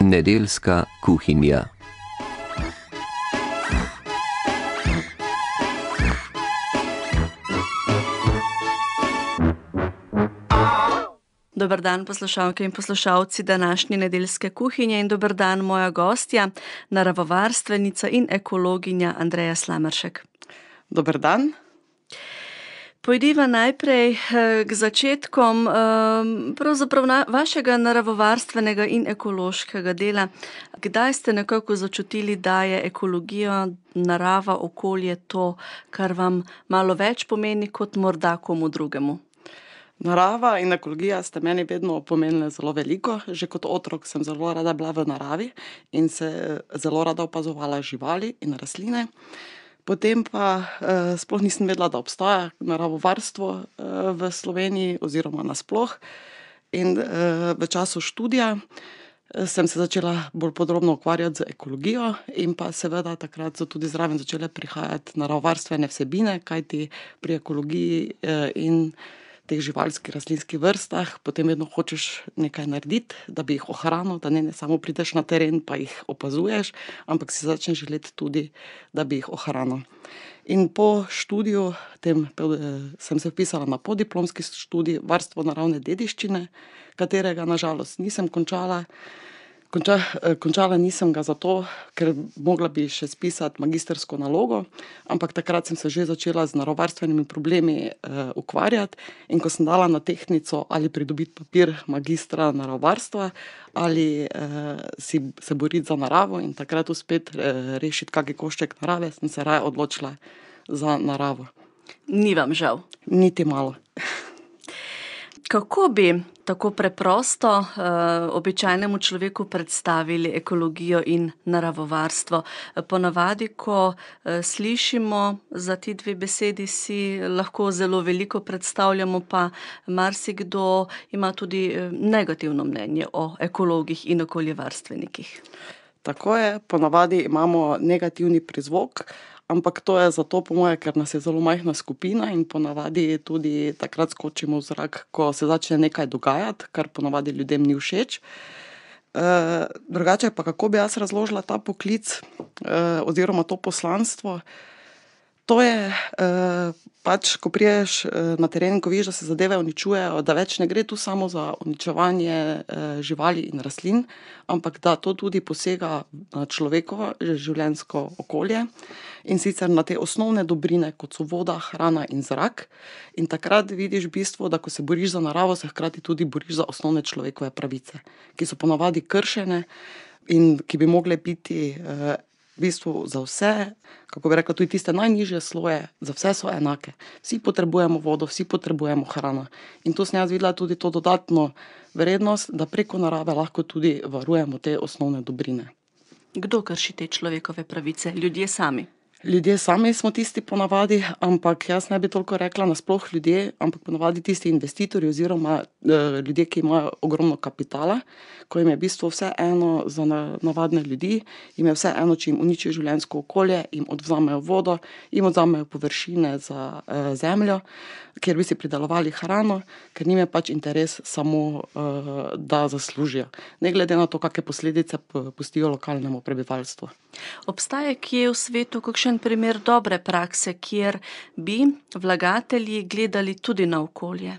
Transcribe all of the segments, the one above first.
Nedeljska kuhinja. Dober dan, poslušalke in poslušalci današnje nedeljske kuhinje in dober dan moja gostja, naravovarstvenica in ekologinja Andreja Slameršek. Dober dan. Pojdiva najprej k začetkom pravzaprav vašega naravovarstvenega in ekološkega dela. Kdaj ste nekako začutili, da je ekologija, narava, okolje to, kar vam malo več pomeni kot morda komu drugemu? Narava in ekologija sta meni vedno pomenile zelo veliko. Že kot otrok sem zelo rada bila v naravi in se zelo rada opazovala živali in rastline. Potem pa sploh nisem vedela, da obstaja naravovarstvo v Sloveniji oziroma nasploh. In v času študija sem se začela bolj podrobno ukvarjati z ekologijo in pa seveda takrat so tudi zraven začele prihajati naravovarstvene vsebine, kajti pri ekologiji in teh živalskih rastlinskih vrstah potem vedno hočeš nekaj narediti, da bi jih ohranil, da ne samo prideš na teren pa jih opazuješ, ampak si začneš želeti tudi, da bi jih ohranil. In po študiju sem se vpisala na podiplomski študij varstvo naravne dediščine, katerega na žalost nisem končala. Končala nisem ga zato, ker mogla bi še spisati magistrsko nalogo, ampak takrat sem se že začela z naravovarstvenimi problemi ukvarjati, in ko sem dala na tehtnico ali pridobiti papir magistra naravovarstva ali se boriti za naravo in takrat uspeti rešiti kaki košček narave, sem se raje odločila za naravo. Ni vam žal? Niti malo. Kako bi tako preprosto običajnemu človeku predstavili ekologijo in naravovarstvo? Ponavadi, ko slišimo za ti dve besedi, si lahko zelo veliko predstavljamo, pa marsikdo ima tudi negativno mnenje o ekologih in okoljevarstvenikih. Tako je, ponavadi imamo negativni prizvok, ampak to je zato po moje, ker nas je zelo majhna skupina in ponavadi tudi takrat skočimo v zrak, ko se začne nekaj dogajati, kar ponavadi ljudem ni všeč. Drugače pa, kako bi jaz razložila ta poklic oziroma to poslanstvo? To je pač, ko prideš na teren, ko vidiš, da se zadeve uničujejo, da več ne gre tu samo za uničevanje živali in rastlin, ampak da to tudi posega na človekovo življenjsko okolje, in sicer na te osnovne dobrine, kot so voda, hrana in zrak. In takrat vidiš v bistvu, da ko se boriš za naravo, se hkrati tudi boriš za osnovne človekove pravice, ki so ponavadi kršene in ki bi mogle biti v bistvu za vse, kako bi rekla, tudi tiste najnižje sloje, za vse so enake. Vsi potrebujemo vodo, vsi potrebujemo hrano. In tu sem jaz videla tudi to dodatno vrednost, da preko narave lahko tudi varujemo te osnovne dobrine. Kdo krši te človekove pravice? Ljudje sami? Ljudje sami smo tisti ponavadi, ampak jaz ne bi toliko rekla nasploh ljudje, ampak ponavadi tisti investitorji oziroma ljudje, ki imajo ogromno kapitala, ko jim je v bistvu vse eno za navadne ljudi, jim je vse eno, če jim uničijo življenjsko okolje, jim odvzamejo vodo, jim odvzamejo površine za zemljo, kjer bi si pridelovali hrano, ker njim je pač interes samo, da zaslužijo. Ne glede na to, kakšne posledice pustijo lokalnemu prebivalstvu. Obstaja kje v svetu kakšen primer dobre prakse, kjer bi vlagatelji gledali tudi na okolje?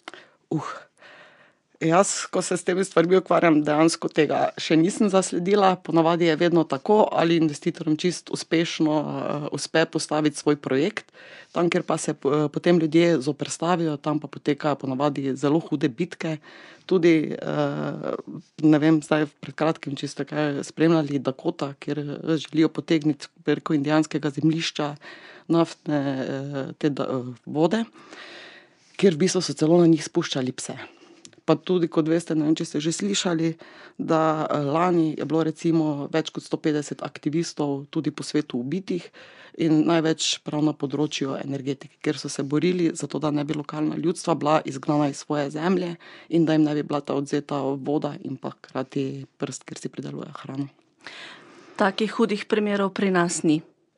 Jaz, ko se s temi stvarmi ukvarjam, dejansko tega še nisem zasledila. Ponavadi je vedno tako, ali investitorjem čisto uspešno uspe postaviti svoj projekt, tam, kjer pa se potem ljudje zoperstavijo, tam pa potekajo ponavadi zelo hude bitke. Tudi, ne vem, zdaj pred kratkim, če ste kaj spremljali, Dakota, kjer želijo potegniti preko indijanskega zemljišča naftne vode, kjer v bistvu so celo na njih spuščali pse. Pa tudi, kot veste, ne vem, če ste že slišali, da lani je bilo recimo več kot 150 aktivistov tudi po svetu ubitih in največ prav na področju energetike, kjer so se borili za to, da ne bi lokalna ljudstva bila izgnana iz svoje zemlje in da jim ne bi bila ta odvzeta voda in pa hkrati prst, kjer si pridelujejo hrano. Takih hudih primerov pri nas ni?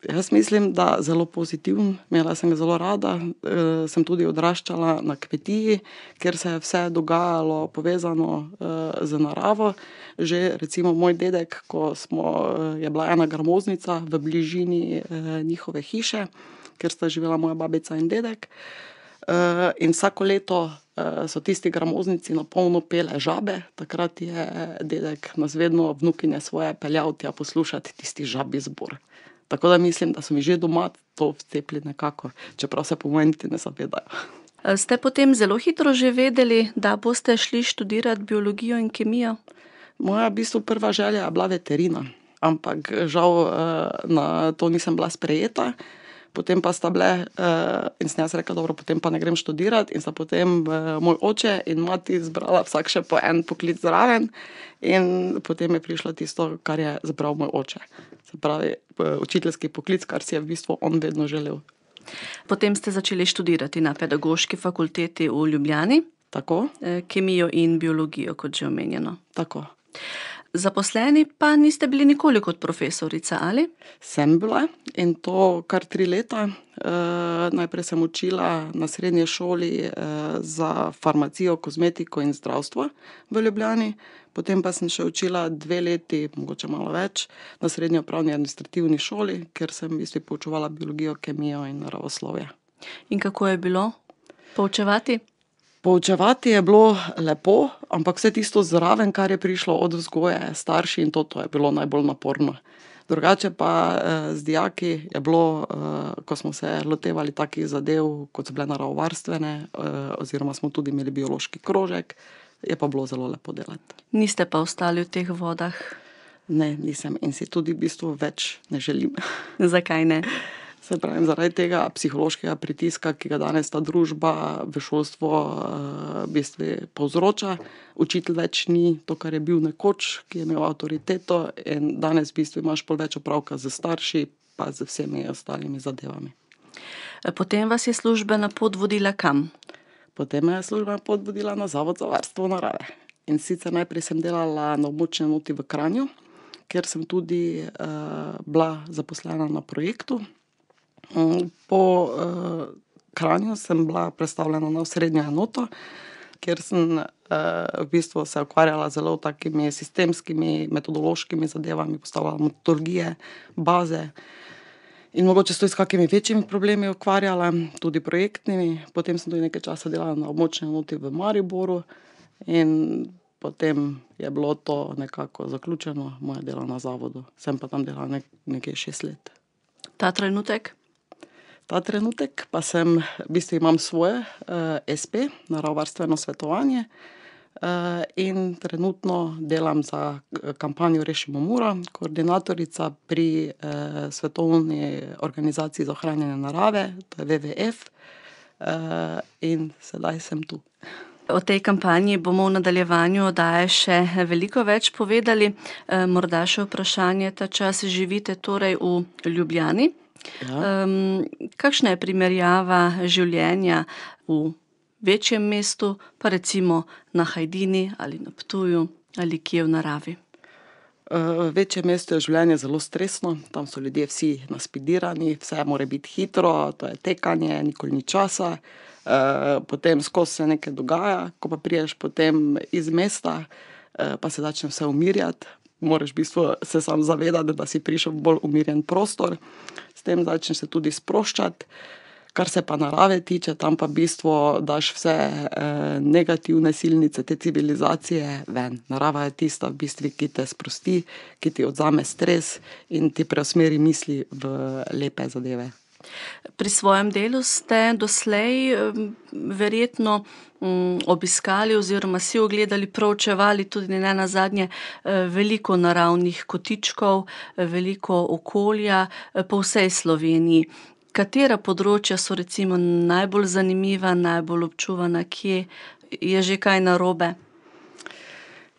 Jaz mislim, da zelo pozitiven, imela sem ga zelo rada, sem tudi odraščala na kmetiji, kjer se je vse dogajalo povezano z naravo. Že recimo moj dedek, je bila ena gramoznica v bližini njihove hiše, kjer sta živela moja babica in dedek. In vsako leto so tisti gramoznici na polno pele žabe, takrat je dedek nas vedno vnukinje svoje peljal tja poslušati tisti žabji zbor. Tako da mislim, da so mi že doma to vcepili nekako, čeprav se po mojem niti ne zavedajo. Ste potem zelo hitro že vedeli, da boste šli študirati biologijo in kemijo? Moja v bistvu prva želja je bila veterina, ampak žal na to nisem bila sprejeta. Potem pa sta bile, in sem jaz rekla, dobro, potem pa ne grem študirati, in sta potem moj oče in mati izbrala vsak še po en poklic zraven, in potem je prišlo tisto, kar je izbral moj oče. Se pravi, učiteljski poklic, kar si je v bistvu on vedno želel. Potem ste začeli študirati na Pedagoški fakulteti v Ljubljani. Tako? Kemijo in biologijo, kot že omenjeno. Tako. Zaposleni pa niste bili nikoli kot profesorica, ali? Sem bila, in to kar 3 leta. Najprej sem učila na srednji šoli za farmacijo, kozmetiko in zdravstvo v Ljubljani. Potem pa sem še učila 2 leti, mogoče malo več, na srednji upravni administrativni šoli, kjer sem v bistvu poučevala biologijo, kemijo in naravoslovje. In kako je bilo poučevati? Poučevati je bilo lepo, ampak vse tisto zraven, kar je prišlo od vzgoje, starši in to je bilo najbolj naporno. Drugače pa z dijaki je bilo, ko smo se lotevali takih zadev, kot so bile naravovarstvene, oziroma smo tudi imeli biološki krožek, je pa bilo zelo lepo delati. Niste pa ostali v teh vodah? Ne, nisem in si tudi v bistvu več ne želim. Zakaj ne? Se pravi, zaradi tega psihološkega pritiska, ki ga danes ta družba v šolstvo v bistvu povzroča. Učitelj več ni to, kar je bil nekoč, ki je imel avtoriteto, in danes v bistvu imaš pol več opravka z starši pa z vsemi ostalimi zadevami. Potem vas je službena pot vodila kam? Potem me je službena pot vodila na Zavod za varstvo narave. In sicer najprej sem delala na območni enoti v Kranju, kjer sem tudi bila zaposlena na projektu. Po Kranju sem bila prestavljena na osrednjo enoto, kjer sem v bistvu se ukvarjala zelo takimi sistemskimi, metodološkimi zadevami, postavljala metodologije, baze in mogoče s kakimi večjimi problemi ukvarjala, tudi projektnimi. Potem sem tudi nekaj časa delala na območni enoti v Mariboru in potem je bilo to nekako zaključeno, moje delo na zavodu. Sem pa tam delala nekaj 6 let. Ta trenutek? Ta trenutek pa sem, v bistvu imam svoje SP, naravovarstveno svetovanje, in trenutno delam za kampanjo Rešimo Muro, koordinatorica pri Svetovni organizaciji za ohranjanje narave, to je WWF, in sedaj sem tu. O tej kampanji bomo v nadaljevanju oddaje še veliko več povedali. Morda še vprašanje, ta čas živite torej v Ljubljani. Ja. Kakšna je primerjava življenja v večjem mestu, pa recimo na Hajdini ali na Ptuju ali kje v naravi? V večjem mestu je življenje zelo stresno, tam so ljudje vsi naspidirani, vse mora biti hitro, to je tekanje, nikoli ni časa. Potem skozi se nekaj dogaja, ko pa prideš potem iz mesta, pa se začne vse umirjati. Moraš v bistvu se sam zavedati, da si prišel v bolj umirjen prostor, s tem začneš se tudi sproščati. Kar se pa narave tiče, tam pa v bistvu daš vse negativne silnice te civilizacije ven. Narava je tista v bistvu, ki te sprosti, ki ti odzame stres in ti preusmeri misli v lepe zadeve. Pri svojem delu ste doslej verjetno obiskali oziroma si ogledali, proučevali tudi nenazadnje veliko naravnih kotičkov, veliko okolja po vsej Sloveniji. Katera področja so recimo najbolj zanimiva, najbolj občuvana, kje je že kaj narobe?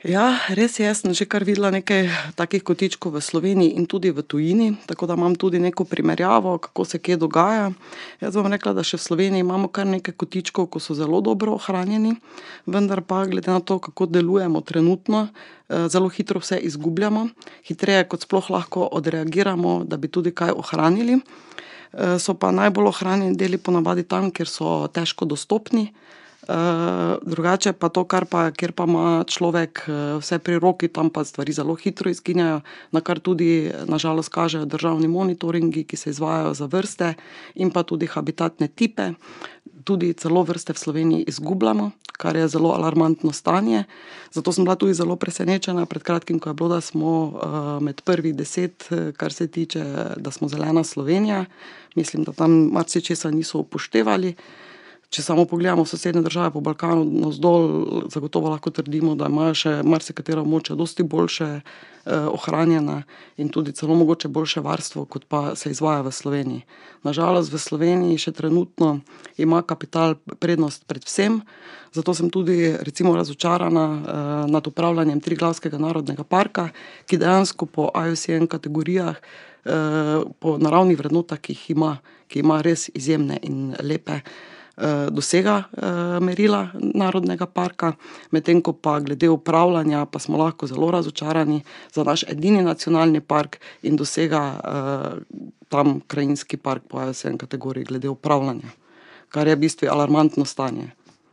Ja, res je, jaz sem že kar videla nekaj takih kotičkov v Sloveniji in tudi v tujini, tako da imam tudi neko primerjavo, kako se kje dogaja. Jaz bom rekla, da še v Sloveniji imamo kar nekaj kotičkov, ko so zelo dobro ohranjeni, vendar pa glede na to, kako delujemo trenutno, zelo hitro vse izgubljamo, hitreje kot sploh lahko odreagiramo, da bi tudi kaj ohranili. So pa najbolj ohranjeni deli ponavadi tam, kjer so težko dostopni. Drugače pa to, kjer pa ima človek vse pri roki, tam pa stvari zelo hitro izginjajo, na kar tudi na žalost kažejo državni monitoringi, ki se izvajajo za vrste in pa tudi habitatne tipe. Tudi celo vrste v Sloveniji izgubljamo, kar je zelo alarmantno stanje. Zato sem bila tudi zelo presenečena pred kratkim, ko je bilo, da smo med prvih 10, kar se tiče, da smo zelena Slovenija. Mislim, da tam marsičesa niso upoštevali. Če samo pogledamo sosednje države po Balkanu navzdol, zagotovo lahko trdimo, da imajo še marsikatera območja dosti boljše ohranjena in tudi celo mogoče boljše varstvo, kot pa se izvaja v Sloveniji. Na žalost v Sloveniji še trenutno ima kapital prednost pred vsem, zato sem tudi recimo razočarana nad upravljanjem Triglavskega narodnega parka, ki dejansko po IUCN kategorijah, po naravnih vrednotah, ki ima res izjemne in lepe, dosega merila narodnega parka, medtem ko pa glede upravljanja pa smo lahko zelo razočarani za naš edini nacionalni park in dosega tam krajinski park po IUCN kategoriji glede upravljanja, kar je v bistvu alarmantno stanje.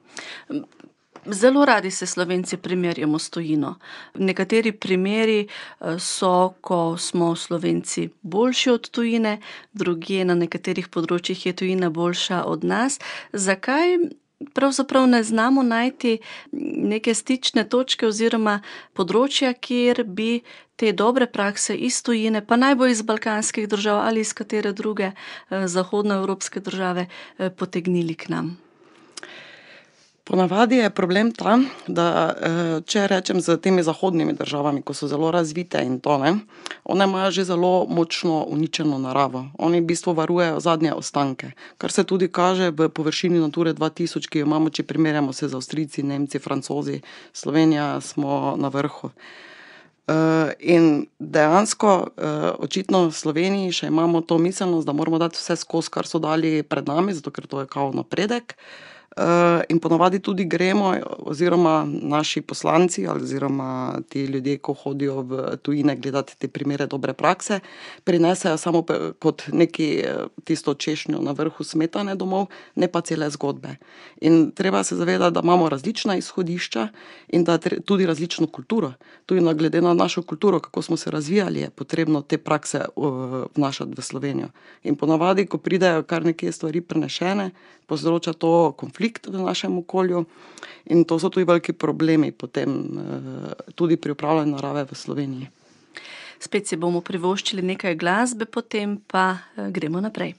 Zelo radi se Slovenci primerjamo s tujino. Nekateri primeri so, ko smo Slovenci boljši od tujine, drugje na nekaterih področjih je tujina boljša od nas. Zakaj pravzaprav ne znamo najti neke stične točke oziroma področja, kjer bi te dobre prakse iz tujine, pa naj bo iz balkanskih držav ali iz katere druge zahodnoevropske države, potegnili k nam? Ponavadi je problem ta, da če rečem z temi zahodnimi državami, ko so zelo razvite in to, one imajo že zelo močno uničeno naravo. Oni v bistvu varujejo zadnje ostanke, kar se tudi kaže v površini Nature 2000, ki jo imamo, če primerjamo se z Avstrijci, Nemci, Francozi, Slovenija smo na vrhu. In dejansko očitno v Sloveniji še imamo to miselnost, da moramo dati vse skozi, kar so dali pred nami, zato ker to je kao napredek. In ponavadi tudi gremo, oziroma naši poslanci oziroma ti ljudje, ko hodijo v tujine gledati te primere dobre prakse, prinesejo samo kot neki tisto češnjo na vrhu smetane domov, ne pa cele zgodbe. In treba se zavedati, da imamo različna izhodišča in da tudi različno kulturo. Tudi glede na našo kulturo, kako smo se razvijali, je potrebno te prakse vnašati v Slovenijo. In ponavadi, ko pridejo kar nekje stvari prenešene, povzroča to konflikt v našem okolju in to so tudi veliki problemi potem tudi pri upravljanju narave v Sloveniji. Spet si bomo privoščili nekaj glasbe, potem pa gremo naprej.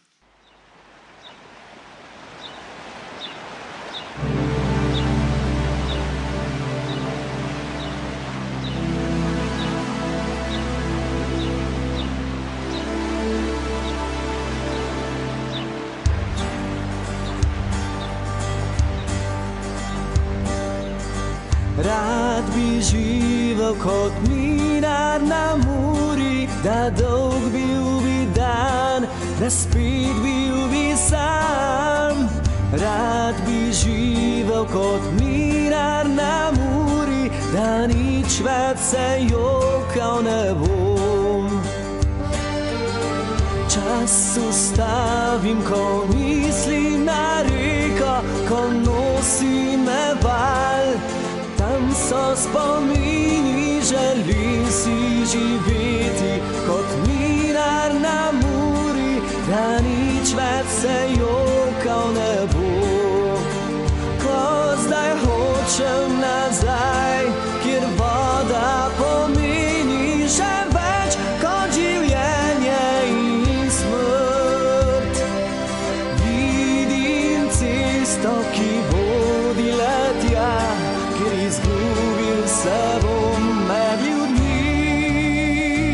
Rad bi živel kot mlinar na Muri, da dolg bil bi dan, da spet bil bi sam. Rad bi živel kot mlinar na Muri, da nič več se jokal ne bom. Čas ustavim, ko mislim na reko, ko nosi me val. Tam so spomini, želim si živeti kot mlinar na Muri, da nič več se jokal ne bo. Ko zdaj hočem nazaj, kjer voda pomeni že več kot življenje in smrt. Vidim cesto, ki vodi le tja, ker izgubil se bom med ljudmi.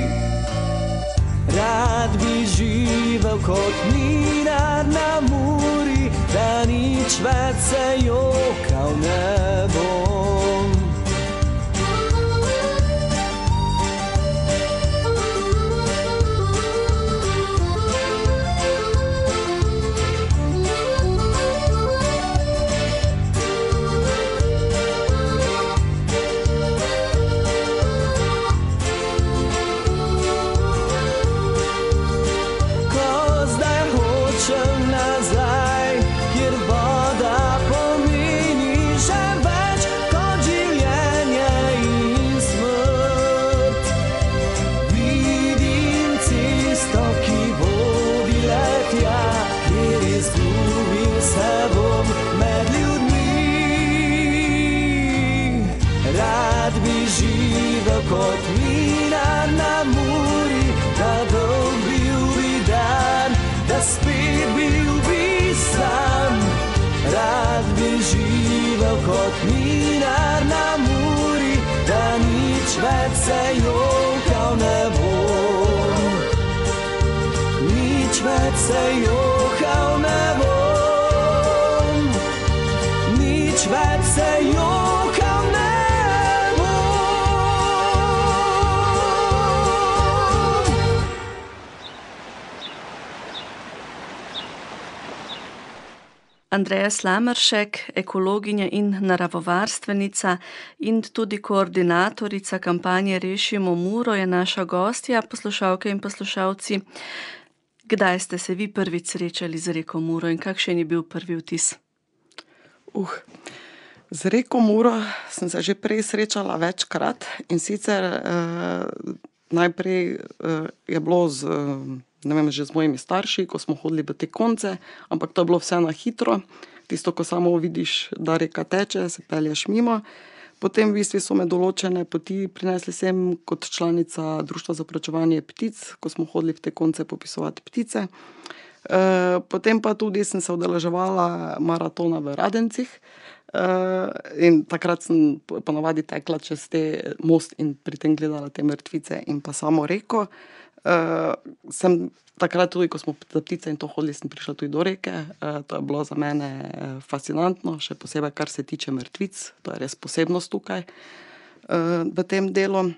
Rad bi živel kot mlinar na Muri, da nič več se jokal ne bom. kot minar na Muri, da dolg bil bi dan, da spet bil bi sam. Rad bi živel kot minar na Muri, da nič več se jokal ne bom. Nič več se jokal ne bom. Nič več se jokal ne bom. Andreja Slameršek, ekologinja in naravovarstvenica in tudi koordinatorica kampanje Rešimo Muro, je naša gostja. Poslušalke in poslušalci, kdaj ste se vi prvič srečali z reko Muro in kakšen je bil prvi vtis? Z reko Muro sem se že prej srečala večkrat, in sicer najprej je bilo že z mojimi starši, ko smo hodili v te konce, ampak to je bilo vse na hitro. Tisto, ko samo vidiš, da reka teče, se pelješ mimo. Potem v bistvu so me določene poti prinesli sem kot članica Društva za proučevanje ptic, ko smo hodili v te konce popisovati ptice. Potem pa tudi sem se udeleževala maratona v Radencih, in takrat sem ponavadi tekla čez te most in pri tem gledala te mrtvice in pa samo reko. Sem takrat tudi, ko smo za ptice in to hodili, sem prišla tudi do reke. To je bilo za mene fascinantno, še posebej, kar se tiče mrtvic. To je res posebnost tukaj v tem delu.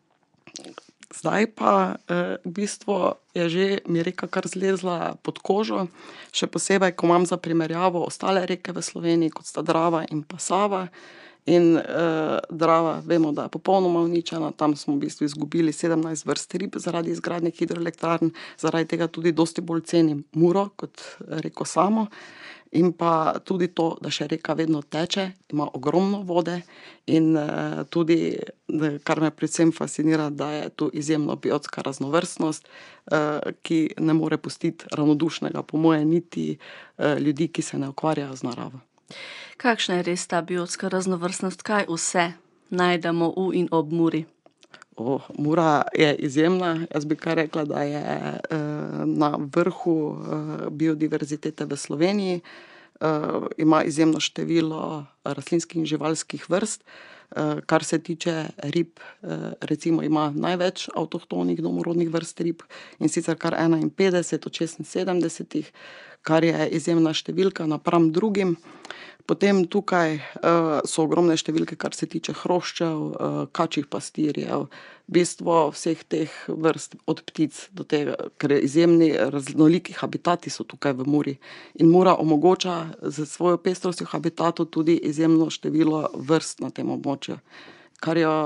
Zdaj pa v bistvu je že mi reka kar zlezla pod kožo, še posebej, ko imam za primerjavo ostale reke v Sloveniji, kot sta Drava in pa Sava. In Drava, vemo, da je popolnoma uničena, tam smo v bistvu izgubili 17 vrst rib zaradi izgradnje hidroelektrarn, zaradi tega tudi dosti bolj cenim Muro kot reko samo. In pa tudi to, da še reka vedno teče, ima ogromno vode in tudi, kar me predvsem fascinira, da je tu izjemno biotska raznovrstnost, ki ne more pustiti ravnodušnega, po moje, niti ljudi, ki se ne ukvarjajo z naravo. Kakšna je res ta biotska raznovrstnost? Kaj vse najdemo v in ob Muri? Mura je izjemna. Jaz bi kar rekla, da je na vrhu biodiverzitete v Sloveniji. Ima izjemno število rastlinskih in živalskih vrst. Kar se tiče rib, recimo ima največ avtohtonih domorodnih vrst rib, in sicer kar 51 od 76, kar je izjemna številka napram drugim. Potem tukaj so ogromne številke, kar se tiče hroščev, kačjih pastirjev, v bistvu vseh teh vrst od ptic do tega, ker izjemni raznoliki habitati so tukaj v Muri. In Mura omogoča s svojo pestrostjo habitatov tudi izjemno število vrst na tem območju, kar jo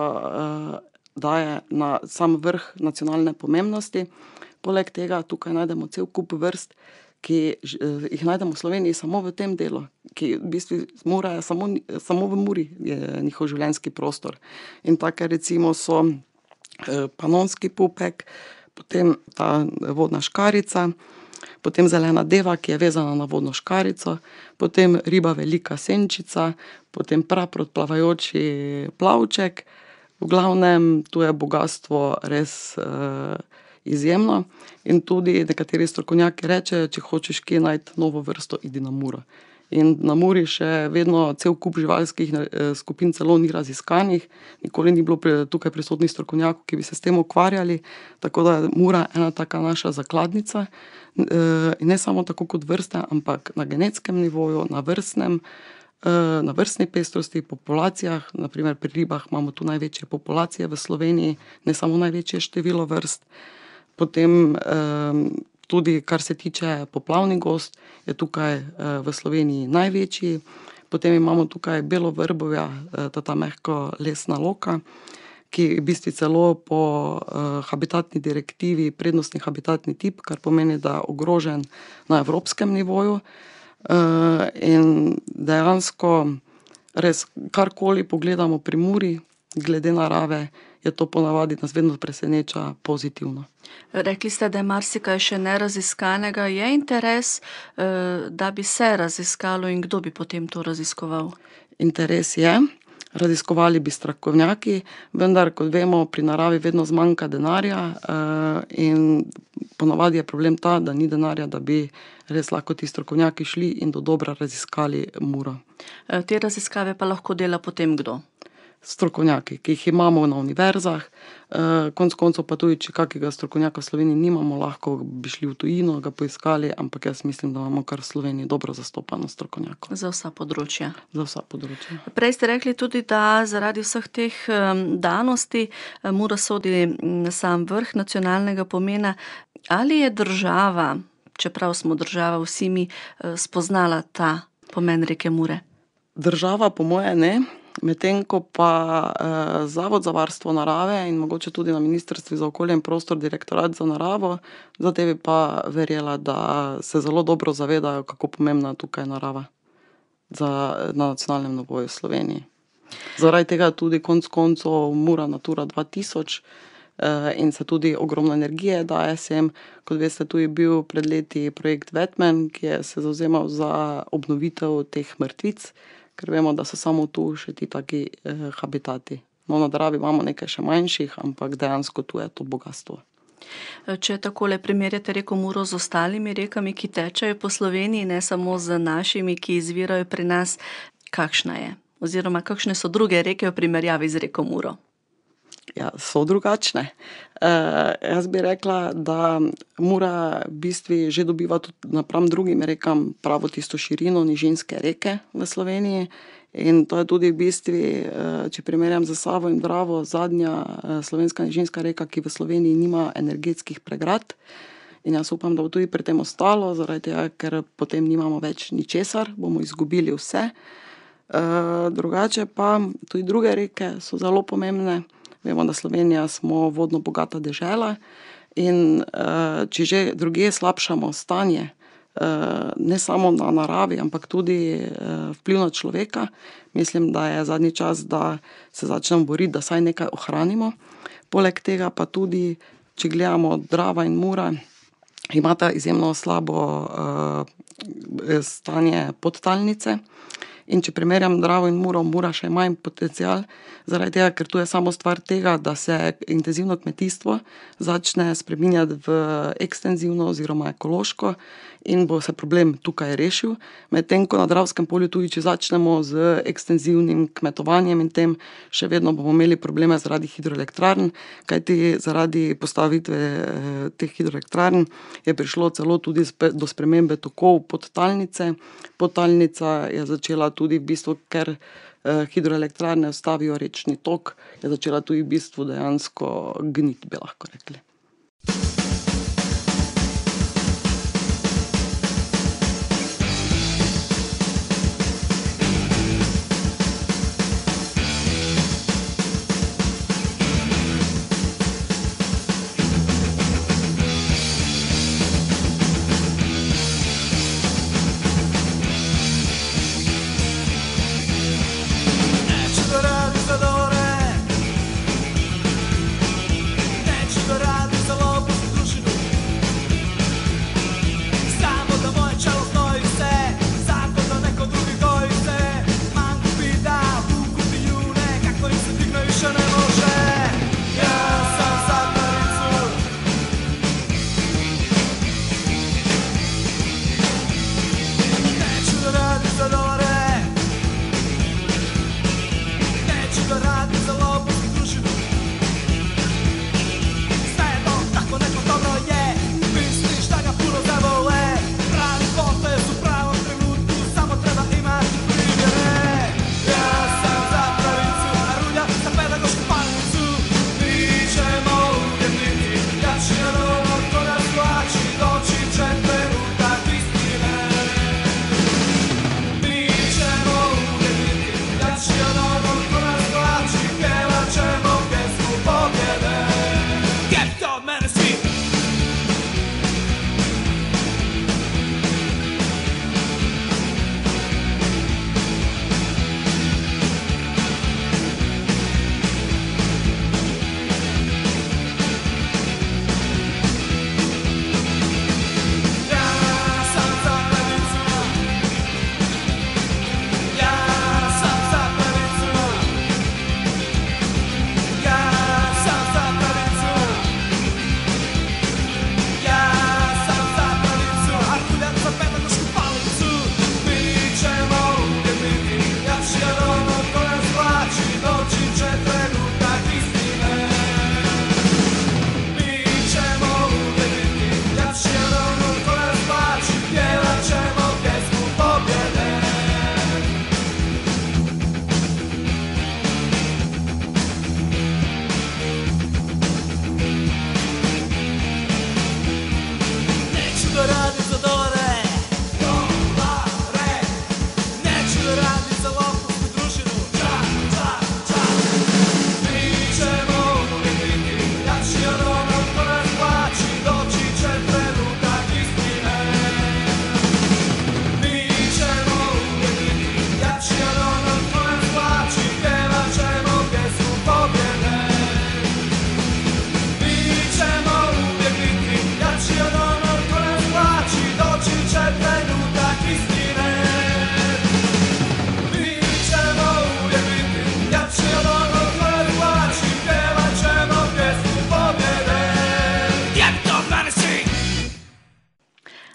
daje na sam vrh nacionalne pomembnosti. Poleg tega tukaj najdemo cel kup vrst, ki jih najdemo v Sloveniji samo v tem delu, ki v bistvu Mura je samo v Muri je njihov življenjski prostor. In take recimo so panonski pupek, potem ta vodna škarica, potem zelena deva, ki je vezana na vodno škarico, potem riba velika senčica, potem praprot plavajoči plavček. V glavnem, tu je bogastvo res izjemno in tudi nekateri strokovnjaki rečejo, če hočeš kje najti novo vrsto, idi na Muro. In na Muri še vedno cel kup živalskih skupin celo ni raziskanih, nikoli ni bilo tukaj prisotnih strokovnjakov, ki bi se s tem ukvarjali, tako da je Mura ena taka naša zakladnica. In ne samo tako kot vrste, ampak na genetskem nivoju, na vrstni pestrosti, populacijah, na primer pri ribah imamo tu največje populacije v Sloveniji, ne samo največje število vrst. Potem tudi, kar se tiče poplavni gozd, je tukaj v Sloveniji največji. Potem imamo tukaj belovrbovja, ta mehko lesna loka, ki v bistvu celo po habitatni direktivi prednostni habitatni tip, kar pomeni, da je ogrožen na evropskem nivoju. In dejansko res karkoli pogledamo pri Muri, glede narave, je to ponavadi nas vedno preseneča pozitivno. Rekli ste, da je marsikaj še neraziskanega. Je interes, da bi se raziskalo in kdo bi potem to raziskoval? Interes je. raziskovali bi strokovnjaki, vendar, kot vemo, pri naravi vedno zmanjka denarja, in ponavadi je problem ta, da ni denarja, da bi res lahko ti strokovnjaki šli in dodobra raziskali Muro. Te raziskave pa lahko dela potem kdo? Strokovnjaki, ki jih imamo na univerzah, konec koncev pa tudi, če kakega strokovnjaka v Sloveniji nimamo, lahko bi šli v tujino, ga poiskali, ampak jaz mislim, da imamo kar v Sloveniji dobro zastopano strokovnjakov. Za vsa področja. Za vsa področja. Prej ste rekli tudi, da zaradi vseh teh danosti Mura sodi na sam vrh nacionalnega pomena. Ali je država, čeprav smo država vsi mi, spoznala ta pomen reke Mure? Država po moje ne, medtem ko pa Zavod za varstvo narave in mogoče tudi na Ministrstvu za okolje in prostor Direktorat za naravo, zdaj bi pa verjela, da se zelo dobro zavedajo, kako pomembna tukaj narava na nacionalnem nivoju v Sloveniji. Zaradi tega tudi konec koncev Mura Natura 2000, in se tudi ogromno energije daje sem. Kot veste, tu je bil pred leti projekt Batman, ki je se zavzemal za obnovitev teh mrtvic, ker vemo, da so samo tu še ti taki habitati. No, na Dravi imamo nekaj še manjših, ampak dejansko tu je to bogastvo. Če takole primerjate reko Muro z ostalimi rekami, ki tečejo po Sloveniji, ne samo z našimi, ki izvirajo pri nas, kakšna je? Oziroma, kakšne so druge reke v primerjavi z reko Muro? Ja, so drugačne. Jaz bi rekla, da Mura v bistvu že dobiva tudi napram drugim rekam pravo tisto širino nižinske reke v Sloveniji. In to je tudi v bistvu, če primerjam z Savo in Dravo, zadnja slovenska nižinska reka, ki v Sloveniji nima energetskih pregrad. In jaz upam, da bo tudi pri tem ostalo, zaradi tega, ker potem nimamo več ničesar, bomo izgubili vse. Drugače pa tudi druge reke so zelo pomembne. Vemo, da Slovenija smo vodno bogata dežela in če že drugje slabšamo stanje, ne samo na naravi, ampak tudi vpliv na človeka, mislim, da je zadnji čas, da se začnemo boriti, da saj nekaj ohranimo. Poleg tega pa tudi, če gledamo Drava in Mura, imata izjemno slabo stanje podtalnice. In če primerjam Dravo in Muro, Mura še ima potencial, zaradi tega, ker tu je samo stvar tega, da se intenzivno kmetijstvo začne spreminjati v ekstenzivno oziroma ekološko in bo se problem tukaj rešil. Medtem ko na Dravskem polju tudi, če začnemo z ekstenzivnim kmetovanjem in tem, še vedno bomo imeli probleme zaradi hidroelektrarn, kajti zaradi postavitve teh hidroelektrarn je prišlo celo tudi do spremembe tokov podtalnice. Podtalnica je začela tudi v bistvu, ker hidroelektrarne ustavijo rečni tok, je začela tudi v bistvu dejansko gniti, bi lahko rekli. Neću da radim za dore, neću da radim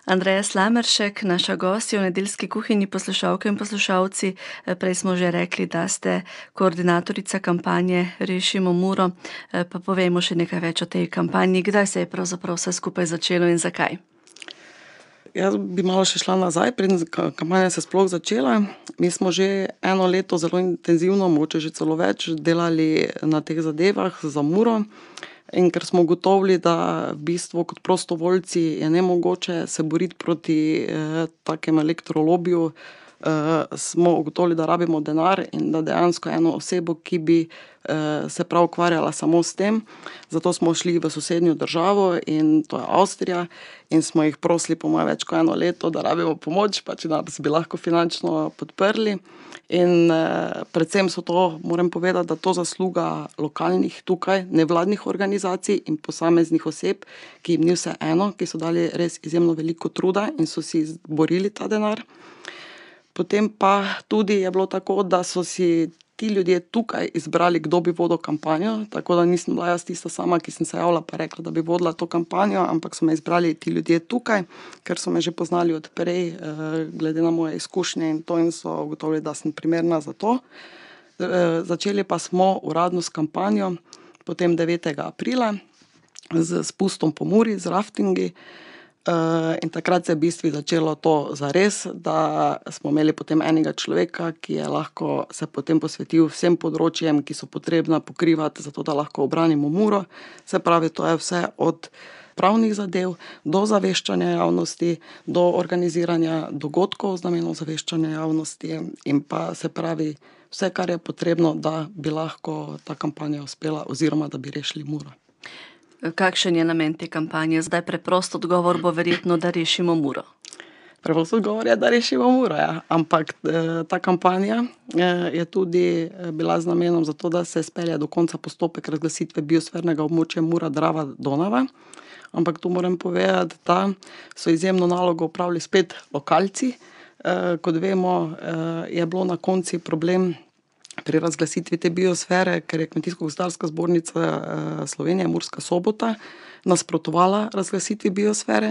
Andreja Slameršek, naša gostja v Nedeljski kuhinji, poslušalke in poslušalci. Prej smo že rekli, da ste koordinatorica kampanje Rešimo Muro. Pa povejmo še nekaj več o tej kampanji. Kdaj se je pravzaprav vse skupaj začelo in zakaj? Jaz bi malo še šla nazaj, preden kampanja se sploh začela. Mi smo že 1 leto zelo intenzivno, mogoče že celo več, delali na teh zadevah za Muro. In ker smo ugotovili, da v bistvu kot prostovoljci je nemogoče se boriti proti takem elektrolobiju, smo ugotovili, da rabimo denar in da dejansko eno osebo, ki bi se prav ukvarjala samo s tem. Zato smo šli v sosednjo državo in to je Avstrija in smo jih prosili po moje več kot 1 leto, da rabimo pomoč, pa če nas bi lahko finančno podprli. In predvsem so to, moram povedati, da to zasluga lokalnih tukaj nevladnih organizacij in posameznih oseb, ki jim ni vseeno, ki so dali res izjemno veliko truda in so si borili ta denar. Potem pa tudi je bilo tako, da so si ti ljudje tukaj izbrali, kdo bi vodil kampanjo, tako da nisem bila jaz tista sama, ki sem se javila pa rekla, da bi vodila to kampanjo, ampak so me izbrali ti ljudje tukaj, ker so me že poznali od prej, glede na moje izkušnje in to, in so ugotovili, da sem primerna za to. Začeli pa smo uradno s kampanjo potem 9. aprila z spustom po Muri, z raftingi. In takrat se je v bistvu začelo to zares, da smo imeli potem enega človeka, ki je lahko se potem posvetil vsem področjem, ki so potrebna pokrivati, zato da lahko obranimo Muro. Se pravi, to je vse od pravnih zadev do zaveščanja javnosti, do organiziranja dogodkov z namenom zaveščanja javnosti in pa se pravi vse, kar je potrebno, da bi lahko ta kampanja uspela oziroma da bi rešili Muro. Kakšen je namen te kampanje? Zdaj preprost odgovor bo verjetno, da rešimo Muro. Preprost odgovor je, da rešimo Muro, ja. Ampak ta kampanja je tudi bila z namenom za to, da se spelje do konca postopek razglasitve biosfernega območja Mura-Drava-Donava. Ampak tu moram povedati, da so izjemno nalogo opravili spet lokalci. Kot vemo, je bilo na koncu problem pri razglasitvi te biosfere, ker je Kmetijsko-gozdarska zbornica Slovenije, Murska Sobota, nasprotovala razglasitvi biosfere,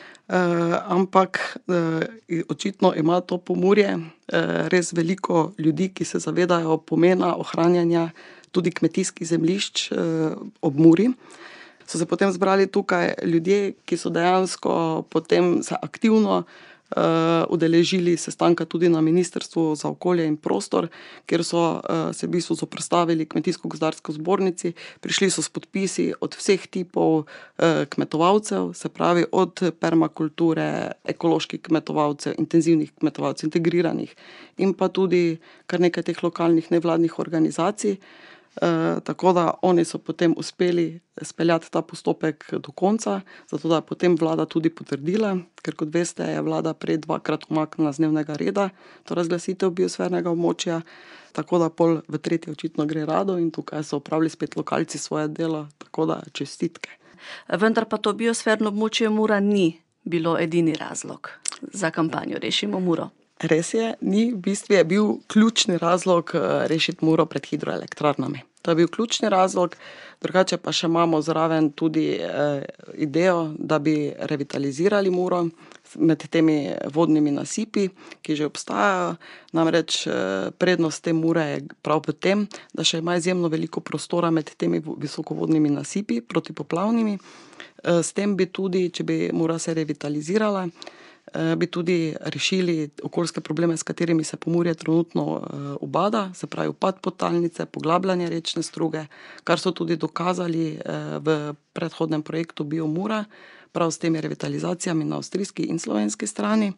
ampak očitno ima to Pomurje res veliko ljudi, ki se zavedajo pomena ohranjanja tudi kmetijskih zemljišč ob Muri. So se potem zbrali tukaj ljudje, ki so dejansko potem se aktivno udeležili sestanka tudi na Ministrstvu za okolje in prostor, kjer so se v bistvu zoperstavili Kmetijsko-gozdarski zbornici, prišli so s podpisi od vseh tipov kmetovalcev, se pravi od permakulture, ekoloških kmetovalcev, intenzivnih kmetovalcev, integriranih in pa tudi kar nekaj teh lokalnih nevladnih organizacij. Tako da oni so potem uspeli speljati ta postopek do konca, zato da je potem vlada tudi potrdila, ker kot veste, je vlada prej 2-krat umaknila z dnevnega reda to razglasitev biosfernega območja, tako da pol v 3. očitno gre rado in tukaj so opravili spet lokalci svoje delo, tako da čestitke. Vendar pa to biosferno območje Mura ni bilo edini razlog za kampanjo Rešimo Muro. Res je, ni, v bistvu je bil ključni razlog rešiti Muro pred hidroelektrarnami. To je bil ključni razlog, drugače pa še imamo zraven tudi idejo, da bi revitalizirali Muro med temi vodnimi nasipi, ki že obstajajo. Namreč prednost te Mure je prav v tem, da še ima izjemno veliko prostora med temi visokovodnimi nasipi, protipoplavnimi. S tem bi tudi, če bi Mura se revitalizirala, bi tudi rešili okoljske probleme, s katerimi se Pomurje trenutno ubada, se pravi upad podtalnice, poglabljanje rečne struge, kar so tudi dokazali v predhodnem projektu BioMura, prav s temi revitalizacijami na avstrijski in slovenski strani.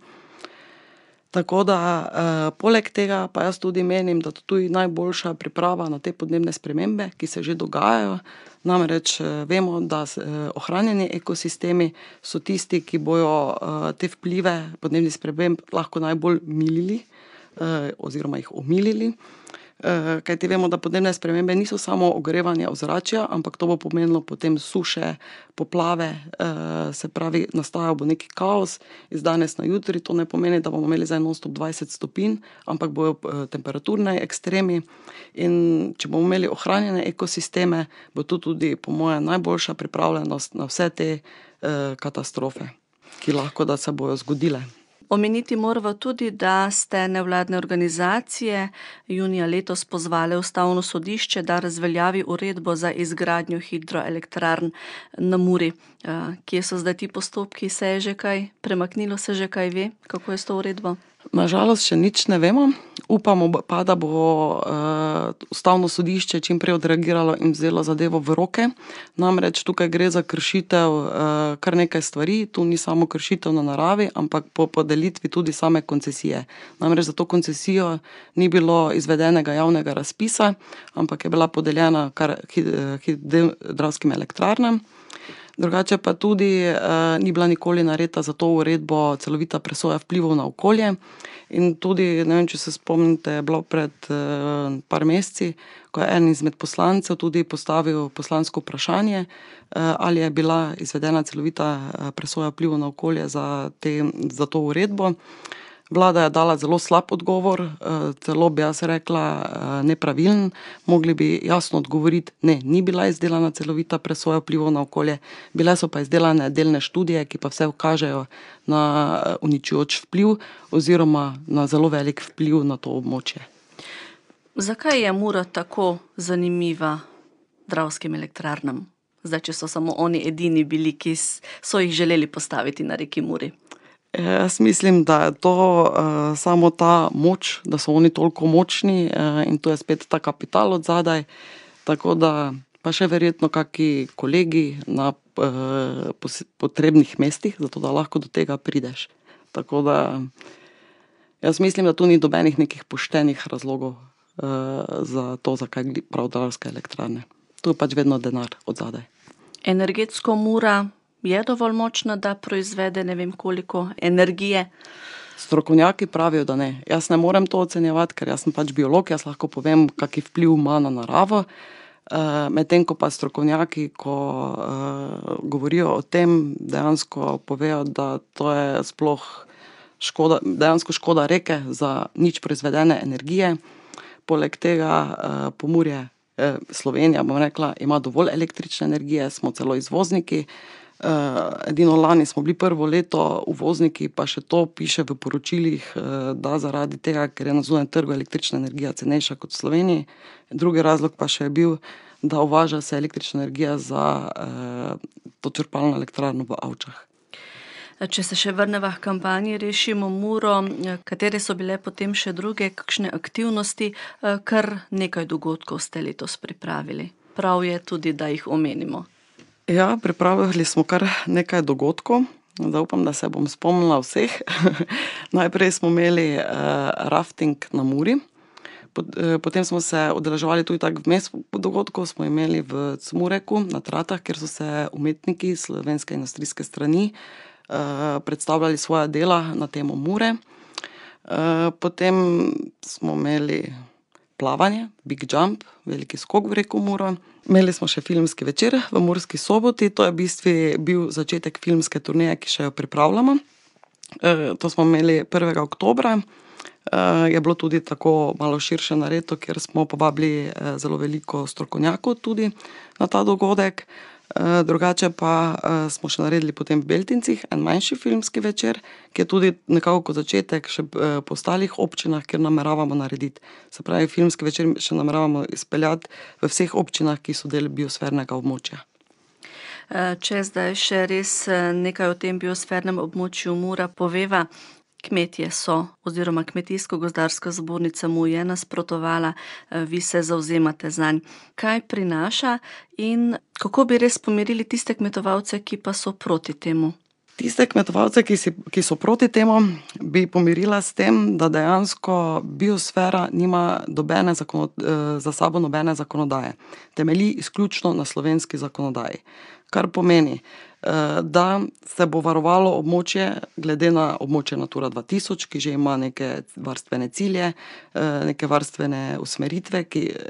Tako da poleg tega pa jaz tudi menim, da to tudi najboljša priprava na te podnebne spremembe, ki se že dogajajo. Namreč vemo, da ohranjeni ekosistemi so tisti, ki bojo te vplive podnebnih sprememb lahko najbolj milili oziroma jih omilili. Kajti vemo, da podnebne spremembe niso samo ogrevanje ozračja, ampak to bo pomenilo potem suše, poplave, se pravi, nastajal bo neki kaos iz danes na jutri. To ne pomeni, da bomo imeli zdaj non-stop 20 stopinj, ampak bojo temperaturni ekstremi in če bomo imeli ohranjene ekosisteme, bo to tudi po moje najboljša pripravljenost na vse te katastrofe. ki lahko, da se bojo zgodile. Omeniti moramo tudi, da ste nevladne organizacije junija letos pozvale Ustavno sodišče, da razveljavi uredbo za izgradnjo hidroelektrarn na Muri. Kje so zdaj ti postopki? Se je že kaj premaknilo, se že kaj ve, kako je s to uredbo? Nažalost še nič ne vemo. Upamo pa, da bo Ustavno sodišče čim prej odreagiralo in vzelo zadevo v roke. Namreč tukaj gre za kršitev kar nekaj stvari. Tu ni samo kršitev na naravi, ampak po podelitvi tudi same koncesije. Namreč za to koncesijo ni bilo izvedenega javnega razpisa, ampak je bila podeljena kar hidravskim elektrarnam. Drugače pa tudi ni bila nikoli narejena za to uredbo celovita presoja vplivov na okolje. In tudi, ne vem, če se spomnite, je bilo pred par meseci, ko je en izmed poslancev tudi postavil poslansko vprašanje, ali je bila izvedena celovita presoja vplivov na okolje za to uredbo. Vlada je dala zelo slab odgovor, celo bi jaz rekla nepravilen. Mogli bi jasno odgovoriti, ne, ni bila izdelana celovita presoja vplivov na okolje, bile so pa izdelane delne študije, ki pa vse kažejo na uničujoč vpliv oziroma na zelo velik vpliv na to območje. Zakaj je Mura tako zanimiva dravskim elektrarnam? Zdaj, če so samo oni edini bili, ki so jih želeli postaviti na reki Muri. Jaz mislim, da je to samo ta moč, da so oni toliko močni in to je spet ta kapital od zadaj, tako da pa še verjetno kaki kolegi na potrebnih mestih, zato da lahko do tega prideš. Tako da jaz mislim, da tu ni nobenih nekih poštenih razlogov za to, zakaj prav dravske elektrarne. Tu je pač vedno denar od zadaj. Energetsko Mura je dovolj močna, da proizvede ne vem koliko energije? Strokovnjaki pravijo, da ne. Jaz ne morem to ocenjevati, ker jaz sem pač biolog, jaz lahko povem, kaki vpliv ima na naravo. Medtem ko pa strokovnjaki, ko govorijo o tem, dejansko povejo, da to je sploh škoda, dejansko škoda reke za nič proizvedene energije. Poleg tega Pomurje, Slovenija, bom rekla, ima dovolj električne energije, smo celo izvozniki. Edino lani smo bili prvo leto uvozniki, pa še to piše v poročilih, da zaradi tega, ker je na zunanjem trgu električna energija cenejša kot v Sloveniji. Drugi razlog pa še je bil, da uvaža se električna energija za to črpalno elektrarno v Avčah. Če se še vrneva k kampanji Rešimo Muro, katere so bile potem še druge kakšne aktivnosti? Kar nekaj dogodkov ste letos pripravili. Prav je tudi, da jih omenimo. Ja, pripravili smo kar nekaj dogodkov. Zdaj upam, da se bom spomnila vseh. Najprej smo imeli rafting na Muri. Potem smo se udeleževali tudi tak vmes dogodkov, smo imeli v Cmureku na Tratah, kjer so se umetniki slovenske industrijske strani predstavljali svoja dela na temo Mure. Potem smo imeli plavanje, Big Jump, veliki skok v reko Muro. Imeli smo še filmski večer v Murski Soboti, to je v bistvu bil začetek filmske turneje, ki še jo pripravljamo. To smo imeli 1. oktobra. Je bilo tudi tako malo širše nareto, kjer smo povabili zelo veliko strokovnjakov tudi na ta dogodek. Drugače pa smo še naredili potem v Beltincih en manjši filmski večer, ki je tudi nekako kot začetek še po ostalih občinah, kjer nameravamo narediti. Se pravi, filmski večer še nameravamo izpeljati v vseh občinah, ki so del biosfernega območja. Če zdaj še res nekaj o tem biosfernem območju Mura poveva. Kmetje so, oziroma Kmetijsko-gozdarska zbornica mu je nasprotovala, vi se zavzemate zanj. Kaj prinaša in kako bi res pomirili tiste kmetovalce, ki pa so proti temu? Tiste kmetovalce, ki so proti temu, bi pomirila s tem, da dejansko biosfera nima za sabo nobene zakonodaje. Temelji izključno na slovenski zakonodaji. Kar pomeni, da se bo varovalo območje glede na območje Natura 2000, ki že ima neke varstvene cilje, neke varstvene usmeritve,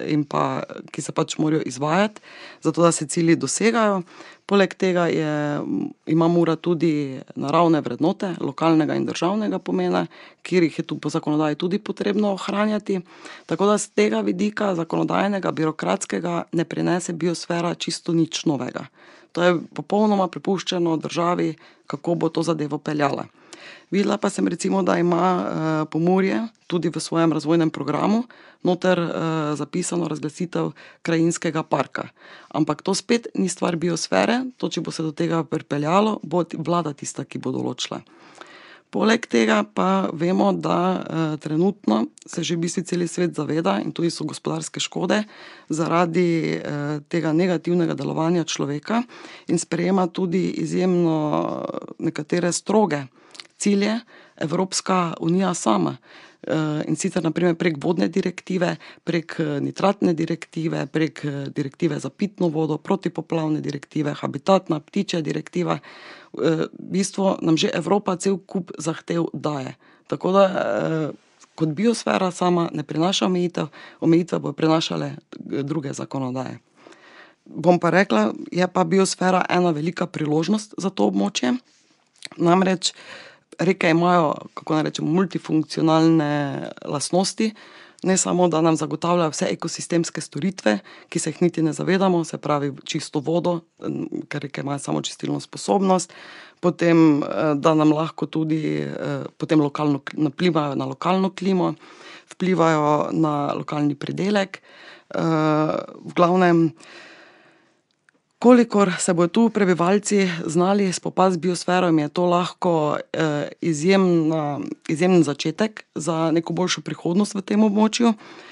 ki se pač morajo izvajati, zato da se cilji dosegajo. Poleg tega ima Mura tudi naravne vrednote lokalnega in državnega pomena, kjer jih je tu po zakonodaji tudi potrebno ohranjati. Tako da z tega vidika zakonodajnega, birokratskega ne prinese biosfera čisto nič novega. To je popolnoma prepuščeno državi, kako bo to zadevo peljala. Videla pa sem recimo, da ima Pomurje tudi v svojem razvojnem programu noter zapisano razglasitev krajinskega parka. Ampak to spet ni stvar biosfere, to, če bo se do tega pripeljalo, bo vlada tista, ki bo določila. Poleg tega pa vemo, da trenutno se že v bistvu celi svet zaveda in tudi so gospodarske škode zaradi tega negativnega delovanja človeka in sprejema tudi izjemno nekatere stroge cilje Evropska unija sama. In sicer naprimer prek vodne direktive, prek nitratne direktive, prek direktive za pitno vodo, protipoplavne direktive, habitatna, ptičja direktiva. V bistvu nam že Evropa cel kup zahtev daje. Tako da kot biosfera sama ne prinaša omejitev bo prinašale druge zakonodaje. Bom pa rekla, je pa biosfera ena velika priložnost za to območje. Namreč reke imajo, kako naj rečem, multifunkcionalne lastnosti, ne samo, da nam zagotavljajo vse ekosistemske storitve, ki se jih niti ne zavedamo, se pravi čisto vodo, ker reke imajo samo čistilno sposobnost, potem, da nam lahko tudi potem lokalno vplivajo na lokalno klimo, vplivajo na lokalni pridelek. V glavnem, kolikor se bodo tu prebivalci znali spopasti z biosfero, jim je to lahko izjemen začetek za neko boljšo prihodnost v tem območju,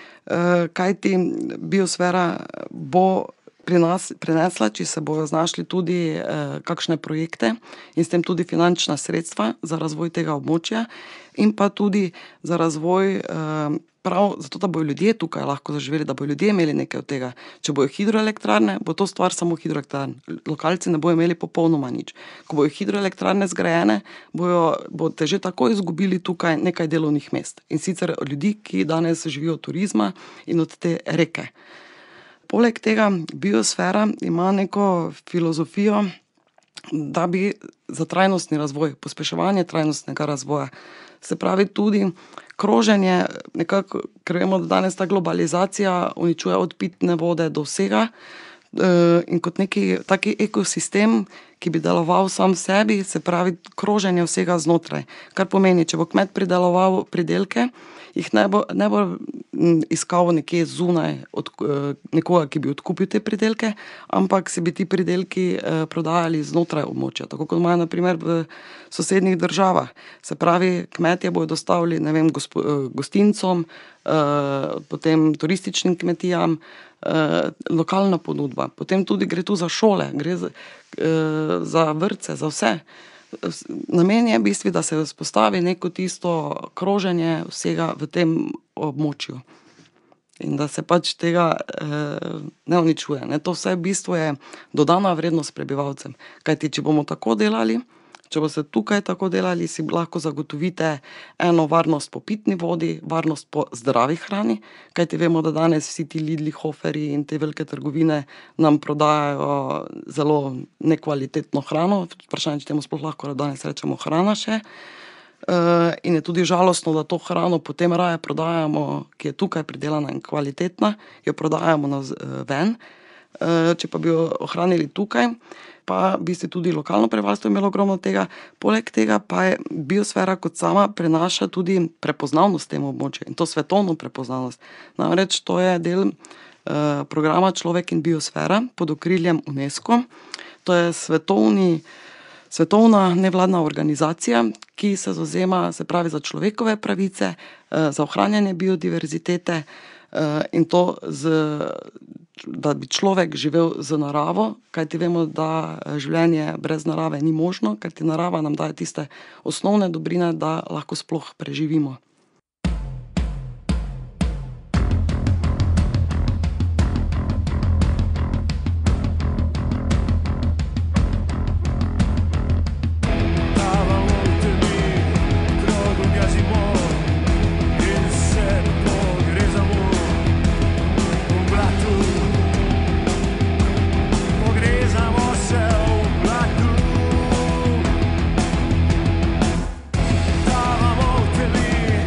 kajti biosfera bo prinesla, če se bojo znašli tudi kakšne projekte in s tem tudi finančna sredstva za razvoj tega območja in pa tudi za razvoj prav zato, da bojo ljudje tukaj lahko zaživeli, da bojo ljudje imeli nekaj od tega. Če bojo hidroelektrarne, bo to stvar samo hidroelektrarn. Lokalci ne bojo imeli popolnoma nič. Ko bojo hidroelektrarne zgrajene, boste že tako izgubili tukaj nekaj delovnih mest. In sicer od ljudi, ki danes živijo od turizma in od te reke. Poleg tega biosfera ima neko filozofijo, da bi za trajnostni razvoj, pospeševanje trajnostnega razvoja, se pravi tudi kroženje, nekako, ker vemo, da danes ta globalizacija uničuje od pitne vode do vsega in kot neki taki ekosistem, ki bi deloval sam sebi, se pravi kroženje vsega znotraj. Kar pomeni, če bo kmet prideloval pridelke, jih ne bo iskal nekje zunaj od nekoga, ki bi odkupil te pridelke, ampak se bi ti pridelki prodajali znotraj območja, tako kot imajo na primer v sosednjih državah. Se pravi, kmetje bojo dostavili, ne vem, gostincom, potem turističnim kmetijam, lokalna ponudba. Potem tudi gre tu za šole, gre za vrtce, za vse. Namen je v bistvu, da se vzpostavi neko tisto kroženje vsega v tem območju. In da se pač tega ne uničuje. To vse v bistvu je dodana vrednost prebivalcem. Kajti, če bomo tako delali, če bo se tukaj tako delali, si lahko zagotovite eno varnost po pitni vodi, varnost po zdravi hrani, kajti vemo, da danes vsi ti Lidli, Hoferji in te velike trgovine nam prodajajo zelo nekvalitetno hrano, vprašanje, če temu sploh lahko danes rečemo hrana še. In je tudi žalostno, da to hrano potem raje prodajamo, ki je tukaj pridelana in kvalitetna, jo prodajamo ven. Če pa bi jo ohranili tukaj, pa bi se tudi lokalno prebivalstvo imelo ogromno tega. Poleg tega pa je biosfera kot sama prenaša tudi prepoznavnost temu območju in to svetovno prepoznavnost. Namreč to je del programa Človek in biosfera pod okriljem UNESCO. To je svetovna nevladna organizacija, ki se zavzema, se pravi, za človekove pravice, za ohranjanje biodiverzitete in to da bi človek živel z naravo, kajti vemo, da življenje brez narave ni možno, kajti narava nam daje tiste osnovne dobrine, da lahko sploh preživimo. Stavamo te lì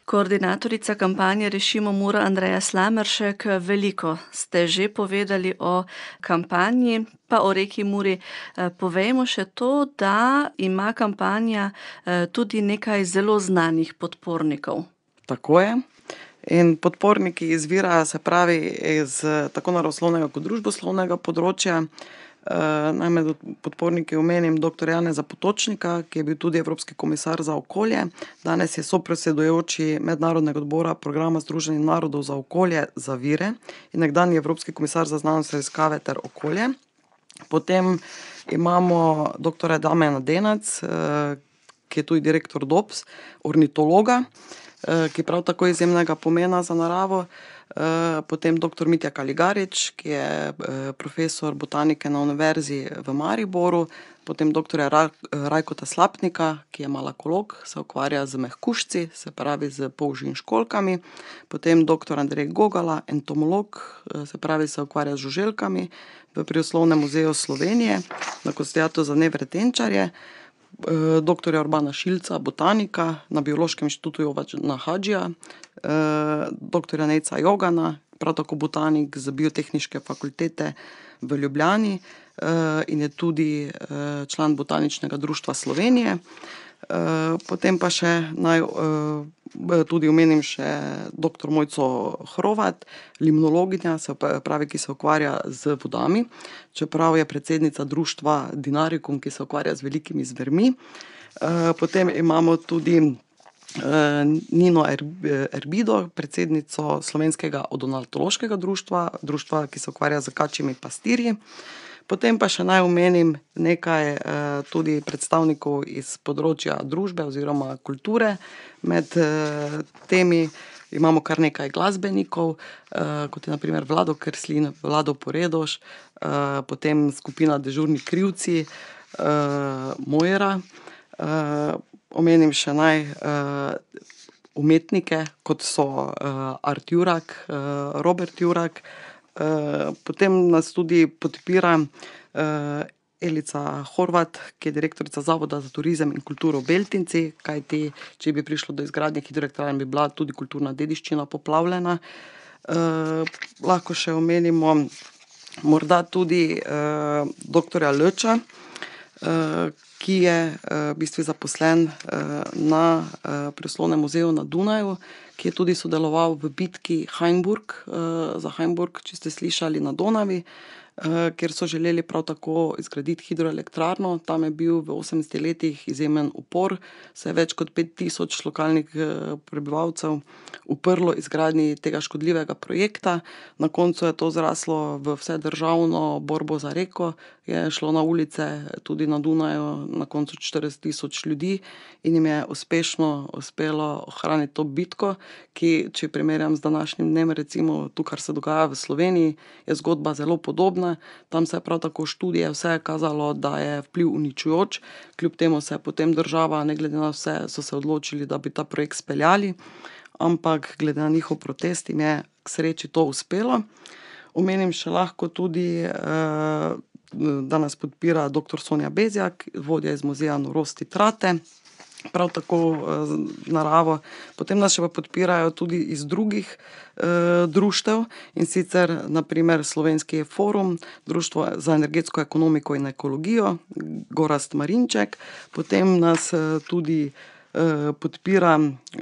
Koordinatorica kampanje Rešimo Muro Andreja Slameršek, veliko ste že povedali o kampanji, pa o reki Muri. Povejmo še to, da ima kampanja tudi nekaj zelo znanih podpornikov. Tako je. In podporniki izvirajo, se pravi, iz tako naravoslovnega kot družboslovnega področja. Naj med podporniki omenim dr. Janeza Potočnika, ki je bil tudi evropski komisar za okolje. Danes je sopredsedujoči Mednarodnega odbora programa Združenih narodov za okolje za vire in nekdanji evropski komisar za znanost, raziskave ter okolje. Potem imamo dr. Damjana Denac, ki je tudi direktor DOPS, ornitologa, ki prav tako izjemnega pomena za naravo. Potem dr. Mitja Kaligarič, ki je profesor botanike na Univerzi v Mariboru. Potem dr. Rajkota Slapnika, ki je malakolog, se ukvarja z mehkužci, se pravi z polži in školjkami. Potem dr. Andrej Gogala, entomolog, se pravi se ukvarja z žuželkami v Prirodoslovnem muzeju Slovenije na Kostjatu za nevretenčarje. Dr. Urbana Šilca, botanika na Biološkem inštitutu Jovana Hadžija, dr. Nejca Jogana, prav tako botanik z Biotehniške fakultete v Ljubljani in je tudi član Botaničnega društva Slovenije. Potem pa še tudi omenim še dr. Mojco Hrovat, limnologinja, se pravi, ki se ukvarja z vodami, čeprav je predsednica društva Dinarikum, ki se ukvarja z velikimi zvermi. Potem imamo tudi Nino Erbido, predsednico Slovenskega odontološkega društva, ki se ukvarja z kačjimi pastirji. Potem pa še naj omenim nekaj tudi predstavnikov iz področja družbe oziroma kulture. Med temi imamo kar nekaj glasbenikov, kot je na primer Vlado Kreslin, Vlado Poredoš, potem skupina Dežurni krivci, Mojra. Omenim še naj umetnike, kot so Art Jurak, Robert Jurak. Potem nas tudi podpira Elica Horvat, ki je direktorica Zavoda za turizem in kulturo Beltinci, kajti če bi prišlo do izgradnje hidroelektrarn, bi bila tudi kulturna dediščina poplavljena. Lahko še omenimo morda tudi doktorja Löča, ki je v bistvu zaposlen na Prirodoslovnem muzeju na Dunaju, ki je tudi sodeloval v bitki za Hainburg, če ste slišali, na Donavi, kjer so želeli prav tako izgraditi hidroelektrarno. Tam je bil v 80 letih izjemen upor, se je več kot 5000 lokalnih prebivalcev uprlo izgradnji tega škodljivega projekta. Na koncu je to zraslo v vsedržavno borbo za reko, je šlo na ulice tudi na Dunaju na koncu 40 000 ljudi in jim je uspešno uspelo ohraniti to bitko, ki, če primerjam z današnjim dnem, recimo to, kar se dogaja v Sloveniji, je zgodba zelo podobna. Tam se je prav tako študije vse kazalo, da je vpliv uničujoč, kljub temu se je potem država, ne glede na vse, so se odločili, da bi ta projekt speljali, ampak glede na njihov protest jim je k sreči to uspelo. Omenim še lahko tudi, da nas podpira dr. Sonja Bezjak, vodja iz muzeja Norosti Trate, prav tako naravo. Potem nas še pa podpirajo tudi iz drugih društev, in sicer na primer Slovenski forum, Društvo za energetsko ekonomiko in ekologijo, Gorazd Marinček. Potem nas tudi podpira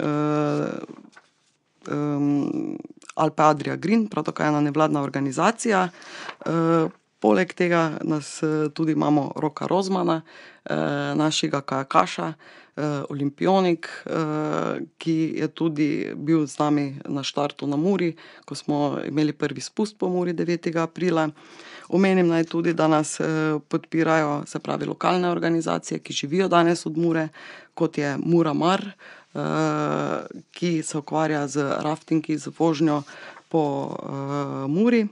Alpe Adria Green, prav tako ena nevladna organizacija. Poleg tega nas tudi imamo Roka Rozmana, našega kajakaša, olimpionik, ki je tudi bil z nami na štartu na Muri, ko smo imeli prvi spust po Muri 9. aprila. Omenim naj tudi, da nas podpirajo, se pravi, lokalne organizacije, ki živijo danes od Mure, kot je Mura Mar, ki se ukvarja z raftingi, z vožnjo po Muri.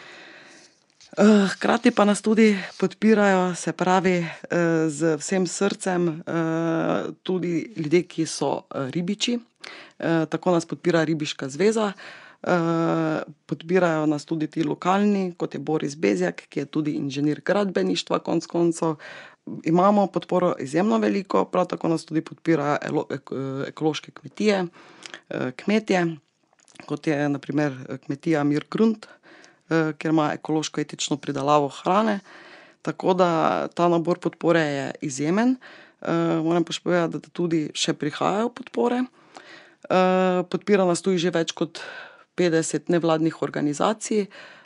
Hkrati pa nas tudi podpirajo, se pravi, z vsem srcem tudi ljudje, ki so ribiči. Tako nas podpira Ribiška zveza. Podpirajo nas tudi ti lokalni, kot je Boris Bezjak, ki je tudi inženir gradbeništva konec koncev. Imamo podporo izjemno veliko, prav tako nas tudi podpirajo ekološke kmetije, kmetje, kot je na primer kmetija Mir Grunt, kjer ima ekološko-etično pridelavo hrane. Tako da ta nabor podpore je izjemen. Moram pa še povedati, da tudi še prihajajo podpore. Podpira nas tudi že več kot 50 nevladnih organizacij,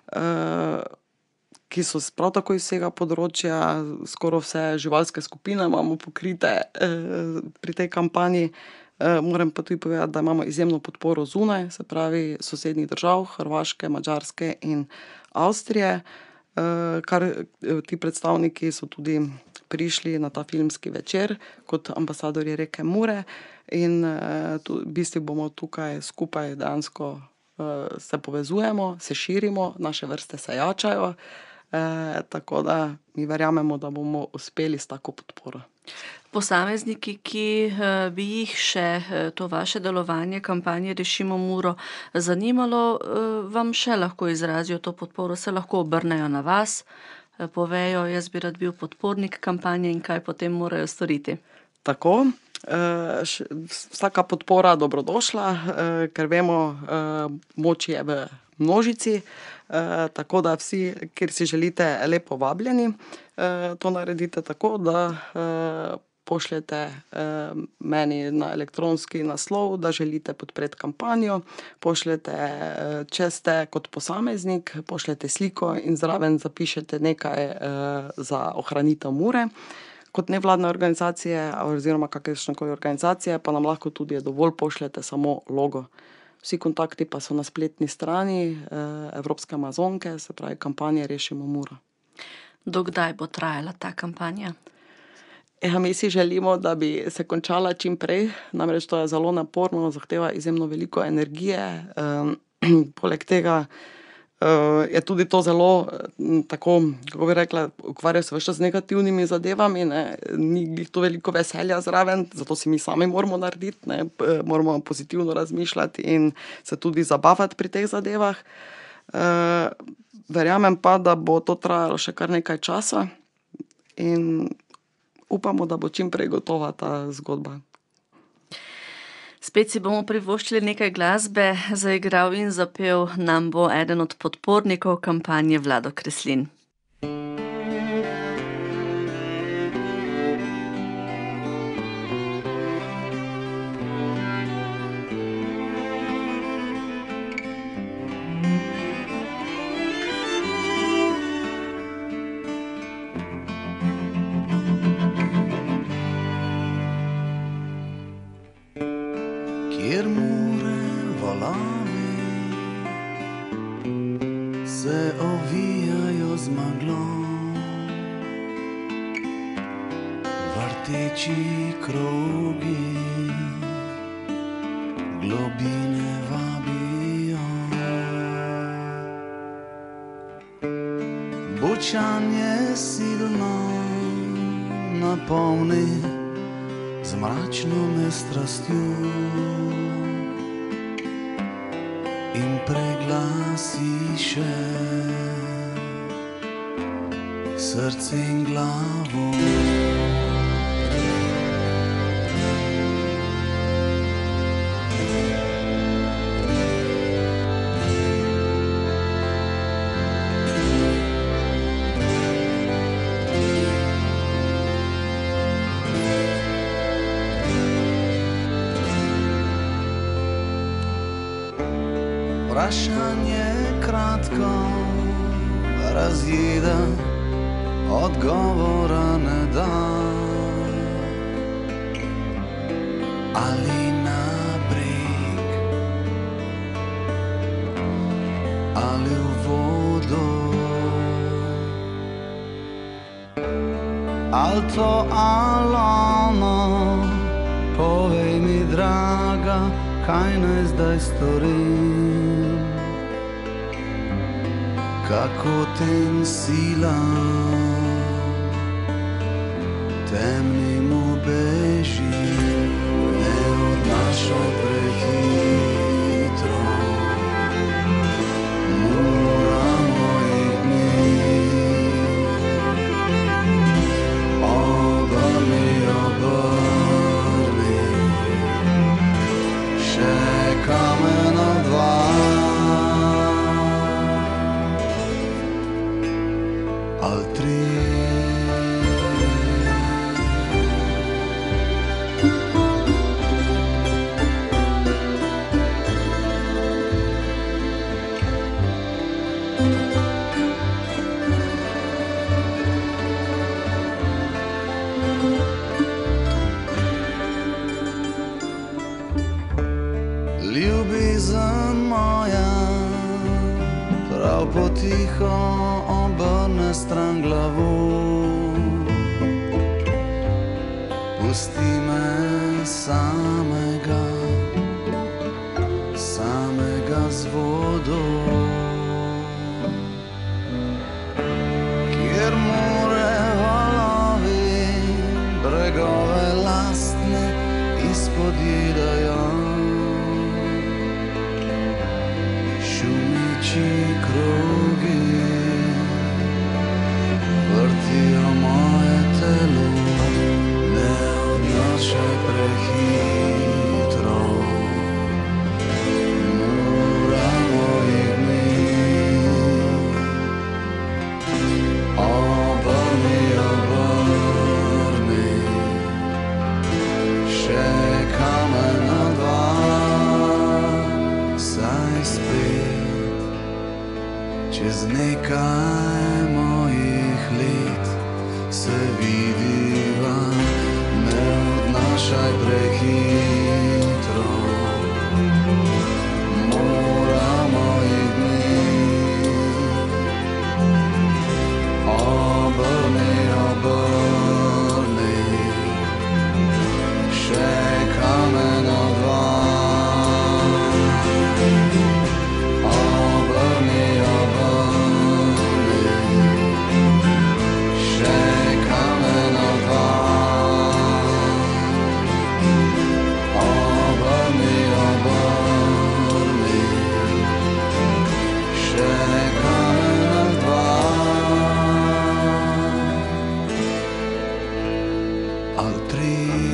ki so prav tako iz vsega področja, skoraj vse živalske skupine imamo pokrite, pri tej kampanji. Moram pa tudi povedati, da imamo izjemno podporo zunaj, se pravi sosednjih držav, Hrvaške, Madžarske in Avstrije, kar ti predstavniki so tudi prišli na ta filmski večer kot ambasadorji reke Mure in v bistvu bomo tukaj skupaj dejansko se povezujemo, se širimo, naše vrste se jačajo, tako da mi verjamemo, da bomo uspeli s tako podporo. Posamezniki, ki bi jih še to vaše delovanje kampanje Rešimo Muro zanimalo, vam še lahko izrazijo to podporo, se lahko obrnejo na vas, povejo, jaz bi rad bil podpornik kampanje in kaj potem morajo storiti. Tako, vsaka podpora dobrodošla, ker vemo, moč je v množici, tako da vsi, kjer si želite, lepo vabljeni. To naredite tako, da pošljete meni na elektronski naslov, da želite podpreti kampanjo, pošljete, če ste kot posameznik, pošljete sliko in zraven zapišete nekaj za ohranitev Mure. Kot nevladne organizacije oziroma kakršnekoli organizacije pa nam lahko tudi dovolj pošljete samo logo. Vsi kontakti pa so na spletni strani Evropske amazonke, se pravi kampanje Rešimo Muro. Do kdaj bo trajala ta kampanja? Mi si želimo, da bi se končala čim prej, namreč to je zelo naporno, zahteva izjemno veliko energije, poleg tega je tudi to zelo tako, kako bi rekla, ukvarja se ves čas z negativnimi zadevami, ne, ni glih to veliko veselja zraven, zato si mi sami moramo narediti, ne, moramo pozitivno razmišljati in se tudi zabavati pri teh zadevah. Verjamem pa, da bo to trajalo še kar nekaj časa in upamo, da bo čim prej gotova ta zgodba. Spet si bomo privoščili nekaj glasbe, zaigral in zapel nam bo eden od podpornikov kampanje Vlado Kreslin. Kjer Mure valovi se ovijajo z meglo, vrteči krogi globine vabijo. Bučanje silno napolni z mračno me strastjo in preglasi še srce in glavo. Vprašanje kratko razjeda, odgovora ne da. Ali na breg, ali v vodo, ali to ali ono, povej mi, draga, kaj naj zdaj storim. Kako tem silam temnim ubeži, ne odnašaj prehitro Mura mojih dni. Obrni, obrni, še Ljubezen moja prav potiho obrne stran glavo. Pusti me samega z vodo, kjer more valovi bregove lastne izpodjedajo. Šumeči krogi vrtijo moje telo, ne odnašaj prehitro. Mora mojih dni, obrni, obrni, še kamena dva, saj spet čez nekaj mojih let se vidiva, ne odnašaj prehitro. Mora mojih dni, obrni, obrni, še kamena dva. Obrni, obrni, še kamena dva. Obrni, obrni, še kamena dva. Ali tri.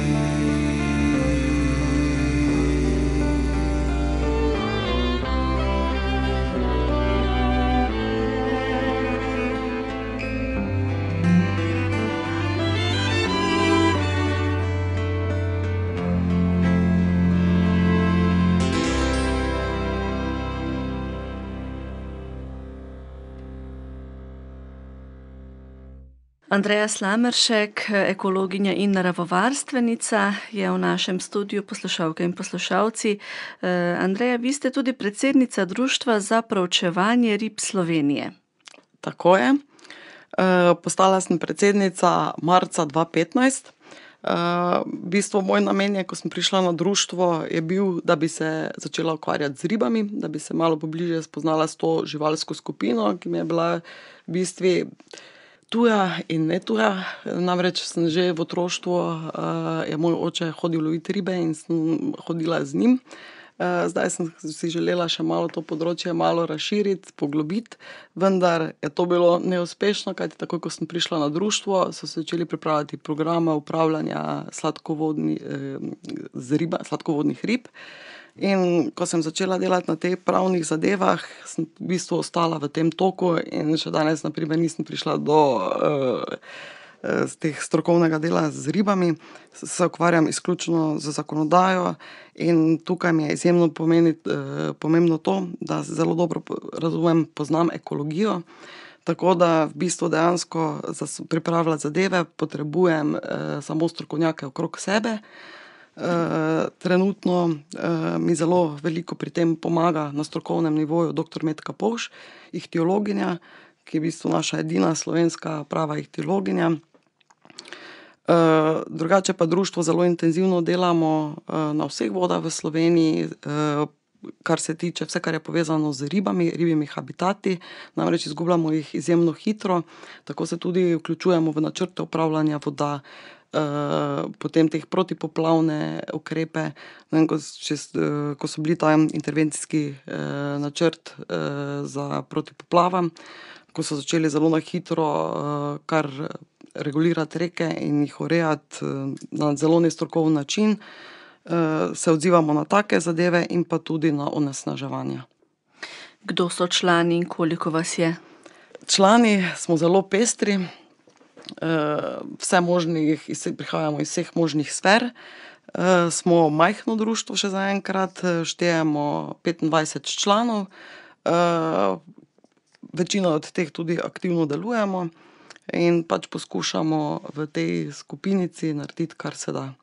Andreja Slameršek, ekologinja in naravovarstvenica, je v našem studiu, poslušalke in poslušalci. Andreja, vi ste tudi predsednica Društva za proučevanje rib Slovenije. Tako je. Postala sem predsednica marca 2015. V bistvu moj namen je, ko sem prišla na društvo, je bil, da bi se začela ukvarjati z ribami, da bi se malo pobliže spoznala s to živalsko skupino, ki mi je bila v bistvu tuja in ne tuja. Namreč sem že v otroštvu, je moj oče hodil loviti ribe in sem hodila z njim. Zdaj sem si želela še malo to področje malo razširiti, poglobiti, vendar je to bilo neuspešno, kajti takoj, ko sem prišla na društvo, so se začeli pripravljati programe upravljanja sladkovodnih rib. In ko sem začela delati na teh pravnih zadevah, sem v bistvu ostala v tem toku in še danes, na primer, nisem prišla do teh strokovnega dela z ribami. Se ukvarjam izključno z zakonodajo in tukaj mi je izjemno pomembno to, da zelo dobro razumem, poznam ekologijo. Tako da v bistvu dejansko za pripravljati zadeve potrebujem samo strokovnjake okrog sebe. Trenutno mi zelo veliko pri tem pomaga na strokovnem nivoju dr. Metka Povš, ihtiologinja, ki je v bistvu naša edina slovenska prava ihtiologinja. Drugače pa društvo zelo intenzivno delamo na vseh vodah v Sloveniji, kar se tiče vse, kar je povezano z ribami, ribjimi habitati, namreč izgubljamo jih izjemno hitro, tako se tudi vključujemo v načrte upravljanja voda, potem teh protipoplavne ukrepe. Ko so bili ta intervencijski načrt za proti poplavam, ko so začeli zelo na hitro kar regulirati reke in jih urejati na zelo nestrokoven način, se odzivamo na take zadeve in pa tudi na onesnaževanja. Kdo so člani in koliko vas je? Člani smo zelo pestri, prihajamo iz vseh možnih sfer. Smo majhno društvo še zaenkrat, štejemo 25 članov, večina od teh tudi aktivno delujemo in pač poskušamo v tej skupinici narediti, kar se da.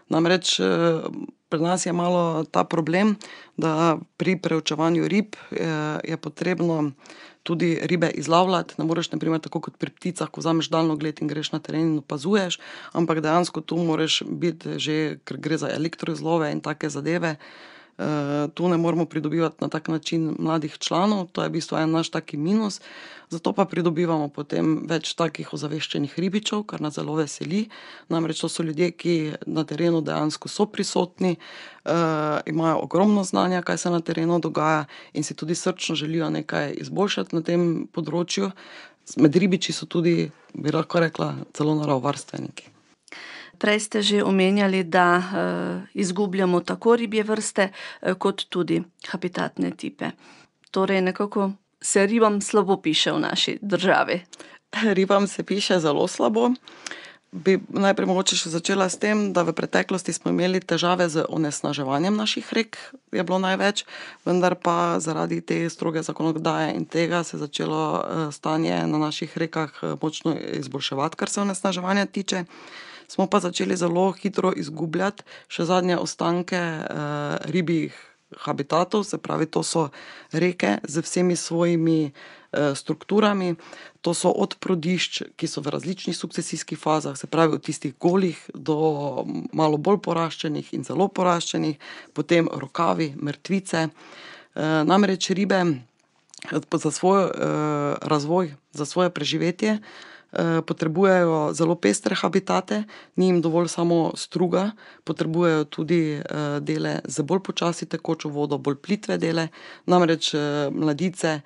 Namreč pri nas je malo ta problem, da pri preučevanju rib je potrebno tudi ribe izlavljati. Ne moreš na primer tako kot pri pticah, ko vzameš daljnogled in greš na teren in opazuješ, ampak dejansko tu moraš biti že, ker gre za elektroizlove in take zadeve, tu ne moremo pridobivati na tak način mladih članov, to je v bistvu en naš taki minus. Zato pa pridobivamo potem več takih ozaveščenih ribičev, kar nas zelo veseli. Namreč to so ljudje, ki na terenu dejansko so prisotni, imajo ogromno znanja, kaj se na terenu dogaja in si tudi srčno želijo nekaj izboljšati na tem področju. Med ribiči so tudi, bi lahko rekla, celo naravovarstveniki. Prej ste že omenjali, da izgubljamo tako ribje vrste, kot tudi habitatne tipe. Torej nekako se ribam slabo piše v naši državi. Ribam se piše zelo slabo. Bi najprej mogoče še začela s tem, da v preteklosti smo imeli težave z onesnaževanjem naših rek, je bilo največ, vendar pa zaradi te stroge zakonodaje in tega se je začelo stanje na naših rekah močno izboljševati, kar se onesnaževanja tiče. Smo pa začeli zelo hitro izgubljati še zadnje ostanke ribjih habitatov, se pravi, to so reke z vsemi svojimi strukturami, to so od prodišč, ki so v različnih sukcesijskih fazah, se pravi od tistih golih do malo bolj poraščenih in zelo poraščenih, potem rokavi, mrtvice. Namreč ribe za svoj razvoj, za svoje preživetje potrebujejo zelo pestre habitate, ni jim dovolj samo struga, potrebujejo tudi dele z bolj počasi tekočo vodo, bolj plitve dele, namreč mladice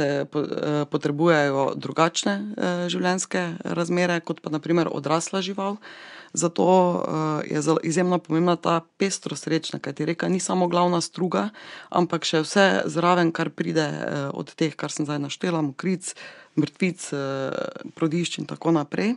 potrebujejo drugačne življenjske razmere, kot pa na primer odrasla žival. Zato je izjemno pomembna ta pestrost rečna, kajti reka ni samo glavna struga, ampak še vse zraven, kar pride od teh, kar sem zdaj naštela, mokric, mrtvic, prodišč in tako naprej.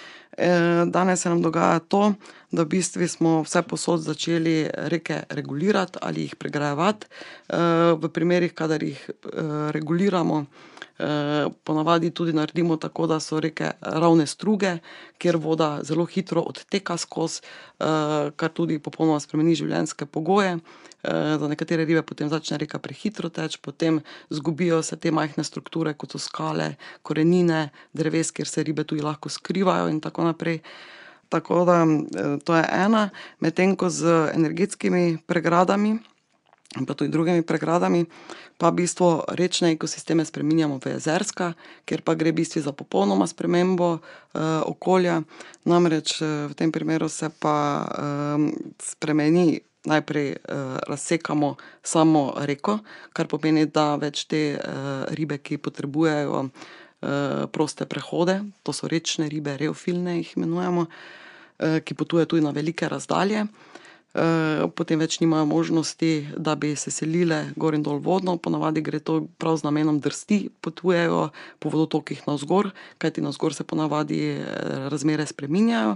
Danes se nam dogaja to, da v bistvu smo vse povsod začeli reke regulirati ali jih pregrajevati. V primerih, kadar jih reguliramo, ponavadi tudi naredimo tako, da so reke ravne struge, kjer voda zelo hitro odteka skozi, kar tudi popolnoma spremeni življenjske pogoje. Za nekatere ribe potem začne reka prehitro teči, potem izgubijo se te majhne strukture, kot so skale, korenine, dreves, kjer se ribe tudi lahko skrivajo in tako naprej. Tako da to je ena, medtem ko z energetskimi pregradami in pa tudi drugimi pregradami pa v bistvu rečne ekosisteme spreminjamo v jezerska, kjer pa gre v bistvu za popolnoma spremembo okolja. Namreč v tem primeru se pa spremeni, najprej razsekamo samo reko, kar pomeni, da več te ribe, ki potrebujejo proste prehode, to so rečne ribe, reofilne jih imenujemo, ki potujejo tudi na velike razdalje, potem več nimajo možnosti, da bi se selile gor in dol vodno, ponavadi gre to prav z namenom drsti, potujejo po vodotokih navzgor, kajti navzgor se ponavadi razmere spreminjajo.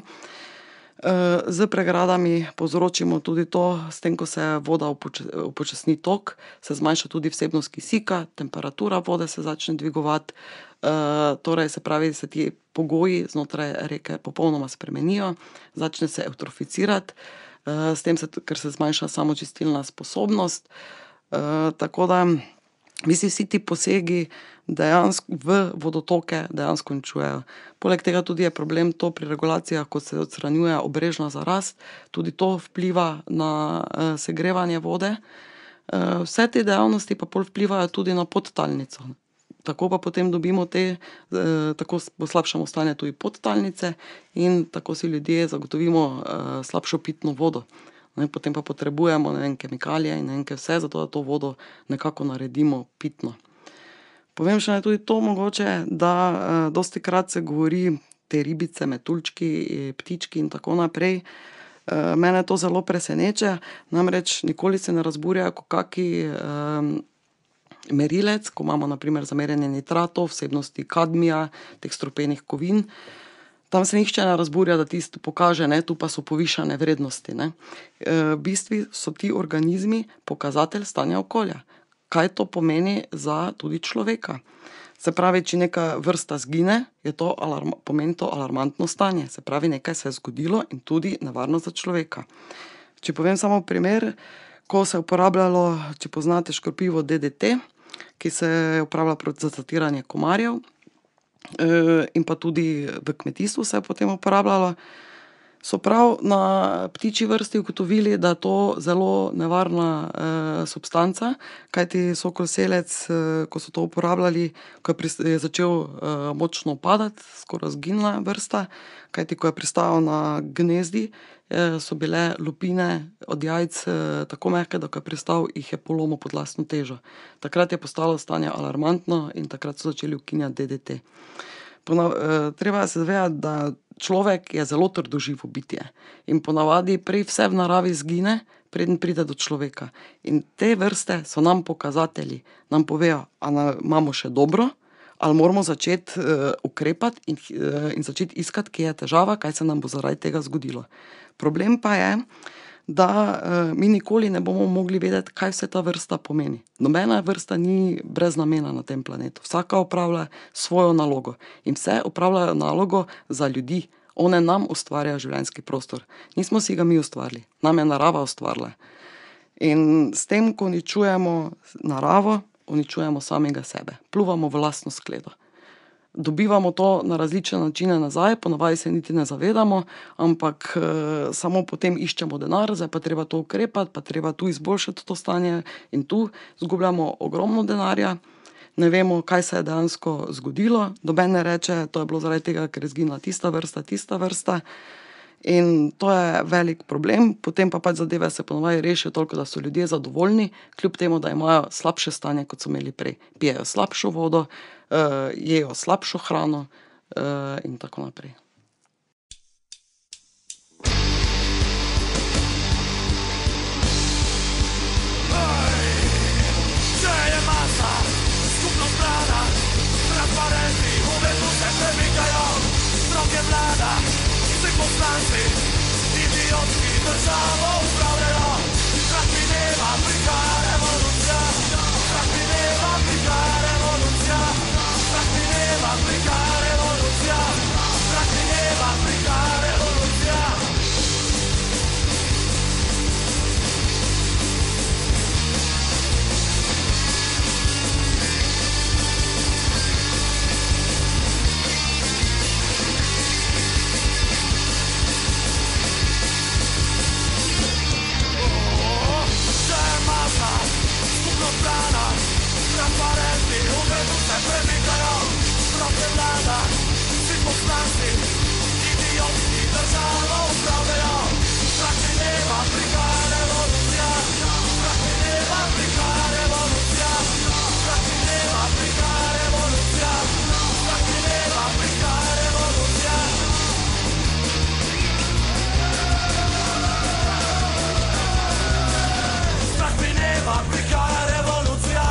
Z pregradami povzročimo tudi to, s tem, ko se voda upočasni tok, se zmanjša tudi vsebnost kisika, temperatura vode se začne dvigovati, torej se pravi, se ti pogoji znotraj reke popolnoma spremenijo, začne se evtroficirati, s tem ker se zmanjša samočistilna sposobnost, tako da vsi ti posegi dejansko v vodotoke dejansko uničujejo. Poleg tega tudi je problem to pri regulacijah, ko se odstranjuje obrežna zarast, tudi to vpliva na segrevanje vode. Vse te dejavnosti pa pol vplivajo tudi na podtalnico. Tako pa potem dobimo tako poslabšamo stanje tudi podtalnice in tako si ljudje zagotovimo slabšo pitno vodo. Potem pa potrebujemo, kemikalije in vse, zato da to vodo nekako naredimo pitno. Povem še tudi to mogoče, da dostikrat se govori te ribice, metuljčki, ptički in tako naprej. Mene to zelo preseneča, namreč nikoli se ne razburjajo kot kaki merilec, ko imamo na primer za merjenje nitratov, vsebnosti kadmija, teh strupenih kovin. Tam se nihče ne razburja, da tisto pokaže, tu pa so povišane vrednosti. V bistvu so ti organizmi pokazatelj stanja okolja. Kaj to pomeni za tudi človeka? Se pravi, če neka vrsta zgine, je to pomeni to alarmantno stanje. Se pravi, nekaj se je zgodilo in tudi nevarnost za človeka. Če povem samo primer, ko se je uporabljalo, če poznate škropivo DDT, ki se je uporabljalo za zatiranje komarjev, in pa tudi v kmetijstvu se je potem uporabljalo, so prav na ptičji vrsti ugotovili, da je to zelo nevarna substanca, kajti sokol selec, ko so to uporabljali, ko je začel močno padati, skoraj izginila vrsta, kajti ko je pristajal na gnezdi, so bile lupine od jajc tako mehke, da ko je pristal, jih je polomil pod lastno težo. Takrat je postalo stanje alarmantno in takrat so začeli ukinjati DDT. Treba je se zavedati, da človek je zelo trdoživo bitje in ponavadi prej vse v naravi izgine, preden pride do človeka. In te vrste so nam pokazatelji, nam povejo, ali imamo še dobro, ali moramo začeti ukrepati in začeti iskati, kje je težava, kaj se nam bo zaradi tega zgodilo. Problem pa je, da mi nikoli ne bomo mogli vedeti, kaj vse ta vrsta pomeni. Nobena vrsta ni brez namena na tem planetu. Vsaka opravlja svojo nalogo in vse opravljajo nalogo za ljudi. One nam ustvarjajo življenjski prostor. Nismo si ga mi ustvarili, nam je narava ustvarila. In s tem, ko uničujemo naravo, uničujemo samega sebe. Pljuvamo v lastno skledo. Dobivamo to na različne načine nazaj, ponavadi se niti ne zavedamo, ampak samo potem iščemo denar, zdaj pa treba to ukrepati, pa treba tu izboljšati to stanje in tu izgubljamo ogromno denarja, ne vemo, kaj se je dejansko zgodilo, noben ne reče, to je bilo zaradi tega, ker je izginila tista vrsta in to je velik problem, potem pa pač zadeve se ponavadi rešijo toliko, da so ljudje zadovoljni, kljub temu, da imajo slabše stanje, kot so imeli prej. Pijejo slabšo vodo, jejo slabšo hrano in tako naprej. Če je masa, skupnost vlada, transparenti, uvedu se premikajo, stroke vlada, vsi poslanci, idiotski državo upravljajo, strah mineva, prihaja revolucija, strah mineva, prihaja revolucija, strah mineva, prihaja revolucija, strah mineva, prihaja revolucija. Transparenti, uvedu se premikajo, stroke vlada, vsi poslanci, idiotski državo upravljajo, strah mineva, prihaja revolucija, strah mineva, prihaja revolucija, strah mineva, prihaja revolucija, strah mineva, prihaja revolucija. Strah mineva, prihaja revolucija.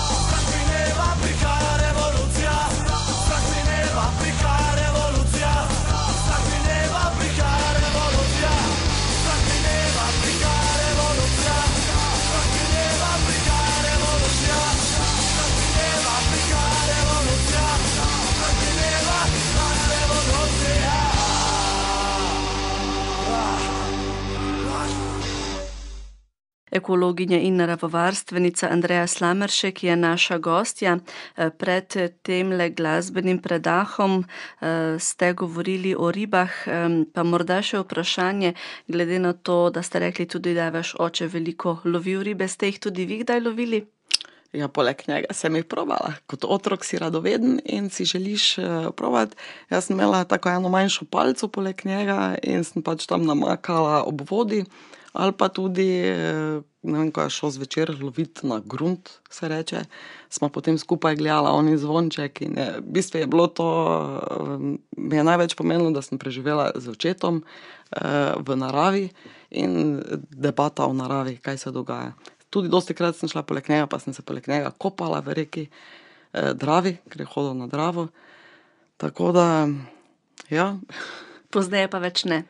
Ekologinja in naravovarstvenica Andreja Slameršek je naša gostja. Pred temle glasbenim predahom ste govorili o ribah, pa morda še vprašanje, glede na to, da ste rekli tudi, da je vaš oče veliko lovil ribe, ste jih tudi vi kdaj lovili? Ja, poleg njega sem jih probala. Kot otrok si radoveden in si želiš probati. Jaz sem imela tako eno manjšo palico poleg njega in sem pač tam namakala ob vodi. Ali pa tudi, ne vem, ko je šel zvečer loviti na grunt, se reče, smo potem skupaj gledala oni zvonček in v bistvu je bilo to, mi je največ pomenilo, da sem preživela z očetom v naravi in debata o naravi, kaj se dogaja. Tudi dostikrat sem šla poleg njega, pa sem se poleg njega kopala v reki Dravi, ker je hodil na Dravo. Tako da, ja. Pozneje pa več ne.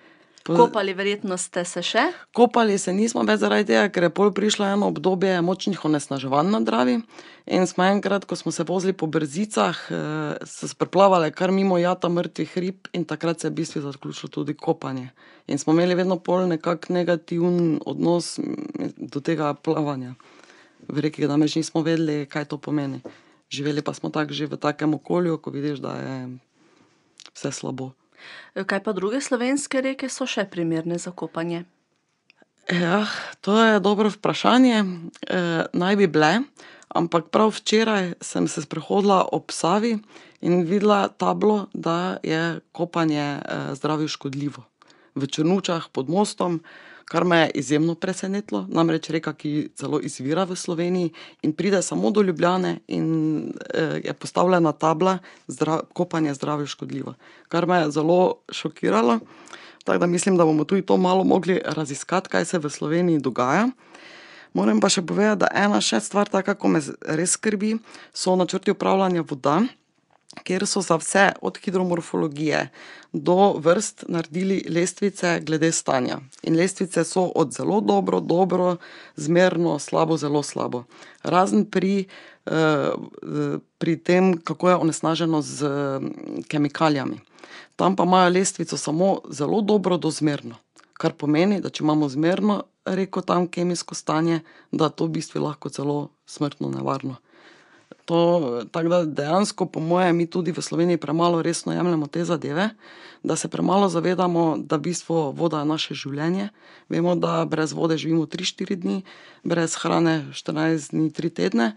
Kopali verjetno ste se še? Kopali se nismo več zaradi tega, ker je pol prišlo eno obdobje močnih onesnaževanj na Dravi in smo enkrat, ko smo se vozili po Brzicah, se spreplavale kar mimo jata mrtvih rib in takrat se je v bistvu zaključilo tudi kopanje. In smo imeli vedno pol nekak negativen odnos do tega plavanja v reki, da namreč nismo vedeli, kaj to pomeni. Živeli pa smo tako že v takem okolju, ko vidiš, da je vse slabo. Kaj pa druge slovenske reke so še primerne za kopanje? Ja, to je dobro vprašanje. Naj bi bile, ampak prav včeraj sem se sprehodila ob Savi in videla tablo, da je kopanje zdravju škodljivo. V Črnučah pod mostom, kar me je izjemno presenetilo, namreč reka, ki celo izvira v Sloveniji in pride samo do Ljubljane in je postavljena tabla kopanje zdravju škodljivo. Kar me je zelo šokiralo, tako da mislim, da bomo tudi to malo mogli raziskati, kaj se v Sloveniji dogaja. Moram pa še povedati, da ena še stvar taka, ko me res skrbi, so načrti upravljanja voda, kjer so za vse od hidromorfologije do vrst naredili lestvice glede stanja. In lestvice so od zelo dobro, dobro, zmerno, slabo, zelo slabo. Razen pri tem, kako je onesnaženo z kemikalijami. Tam pa imajo lestvico samo zelo dobro do zmerno. Kar pomeni, da če imamo zmerno reko tam kemijsko stanje, da to v bistvu lahko celo smrtno nevarno. Tako da dejansko po moje mi tudi v Sloveniji premalo resno jemljemo te zadeve, da se premalo zavedamo, da v bistvu voda je naše življenje. Vemo, da brez vode živimo 3-4 dni, brez hrane 14 dni, 3 tedne.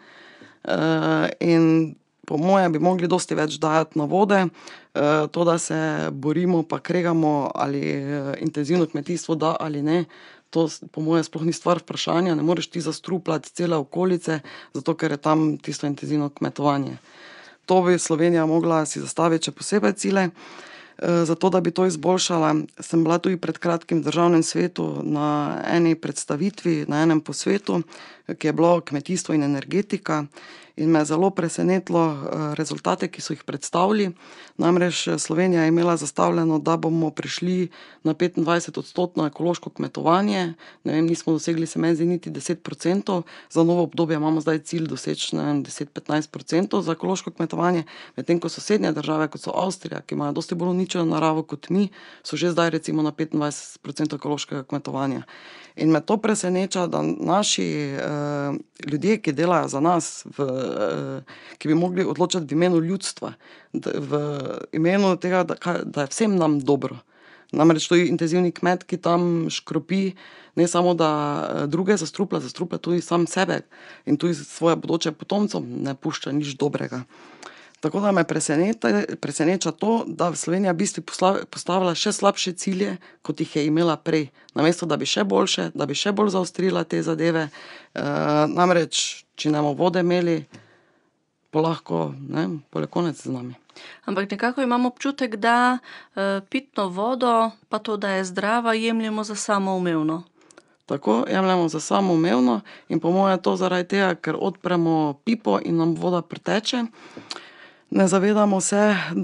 In po moje bi mogli dosti več dajati na vode. To, da se borimo pa kregamo, ali intenzivno kmetijstvo da ali ne, to po moje sploh ni stvar vprašanja, ne moreš ti zastrupljati cele okolice, zato ker je tam tisto intenzivno kmetovanje. To bi Slovenija mogla si zastaviti še posebej cilje. Zato, da bi to izboljšala, sem bila tudi pred kratkim v Državnem svetu na eni predstavitvi, na enem posvetu, ki je bilo kmetijstvo in energetika. In me je zelo presenetilo rezultate, ki so jih predstavili. Namreč Slovenija je imela zastavljeno, da bomo prišli na 25% ekološko kmetovanje. Ne vem, nismo dosegli, se meni zdi, niti 10%. Za novo obdobje imamo zdaj cilj doseči 10-15% za ekološko kmetovanje. Medtem ko sosednje države, kot so Avstrija, ki imajo dosti bolj uničeno naravo kot mi, so že zdaj recimo na 25% ekološkega kmetovanja. In me to preseneča, da naši ljudje, ki delajo za nas, ki bi mogli odločati v imenu ljudstva, v imenu tega, da je vsem nam dobro. Namreč to je intenzivni kmet, ki tam škropi, ne samo da druge zastruplja tudi sam sebe in tudi svoje bodoče potomcem ne pušča nič dobrega. Tako da me preseneča to, da Slovenija v bistvu postavila še slabše cilje, kot jih je imela prej. Namesto, da bi še boljše, da bi še bolj zaostrila te zadeve. Namreč, če ne bomo vode imeli, pa lahko, pol je konec z nami. Ampak nekako imam občutek, da pitno vodo, pa to, da je zdrava, jemljemo za samoumevno. Tako, jemljemo za samoumevno in po moje to zaradi tega, ker odpremo pipo in nam voda priteče. Ne zavedamo se,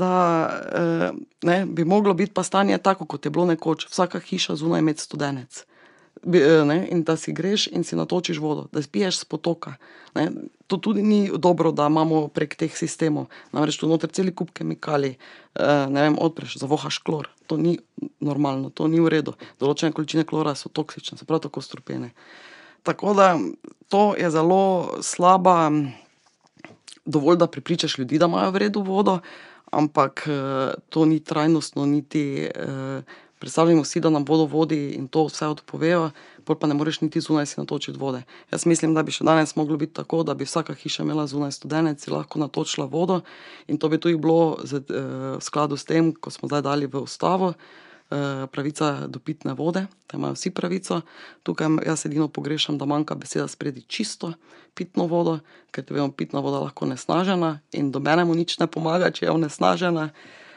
da bi moglo biti pa stanje tako, kot je bilo nekoč. Vsaka hiša zunaj imeti studenec. In da si greš in si natočiš vodo, da spiješ s potoka. To tudi ni dobro, da imamo prek teh sistemov. Namreč tu noter celi kup kemikalij, odpreš, zavohaš klor. To ni normalno, to ni v redu. Določene količine klora so toksične, so prav tako strupene. Tako da to je zelo slaba. Dovolj, da prepričaš ljudi, da imajo v redu vodo, ampak to ni trajnostno, niti predstavljamo si, da nam vodo vodi in to vse odpovejo, pol pa ne moreš niti zunaj si natočiti vode. Jaz mislim, da bi še danes moglo biti tako, da bi vsaka hiša imela zunaj studenec, si lahko natočila vodo in to bi tudi bilo v skladu s tem, ko smo zdaj dali v ustavo, pravica do pitne vode, da imajo vsi pravico. Tukaj jaz edino pogrešam, da manjka beseda spredi čisto pitno vodo, ker vemo, pitna voda lahko onesnažena in nobenemu nič ne pomaga, če je onesnažena.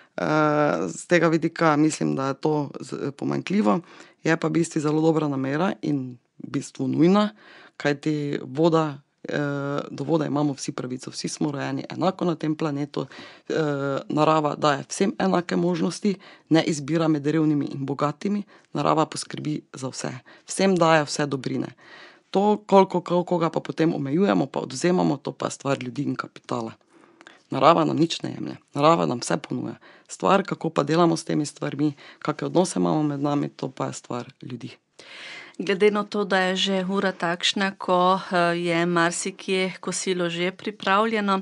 Z tega vidika mislim, da je to pomanjkljivo. Je pa v bistvu zelo dobra namera in v bistvu nujna, kajti voda do vode imamo vsi pravico, vsi smo rojeni enako na tem planetu, narava daje vsem enake možnosti, ne izbira med revnimi in bogatimi, narava poskrbi za vse, vsem daje vse dobrine. To, koliko ga pa potem omejujemo, pa odvzemamo, to pa je stvar ljudi in kapitala. Narava nam nič ne jemlje, narava nam vse ponuja. Stvar, kako pa delamo s temi stvarmi, kakšne odnose imamo med nami, to pa je stvar ljudi. Glede na to, da je že ura takšna, ko je marsikje kosilo že pripravljeno,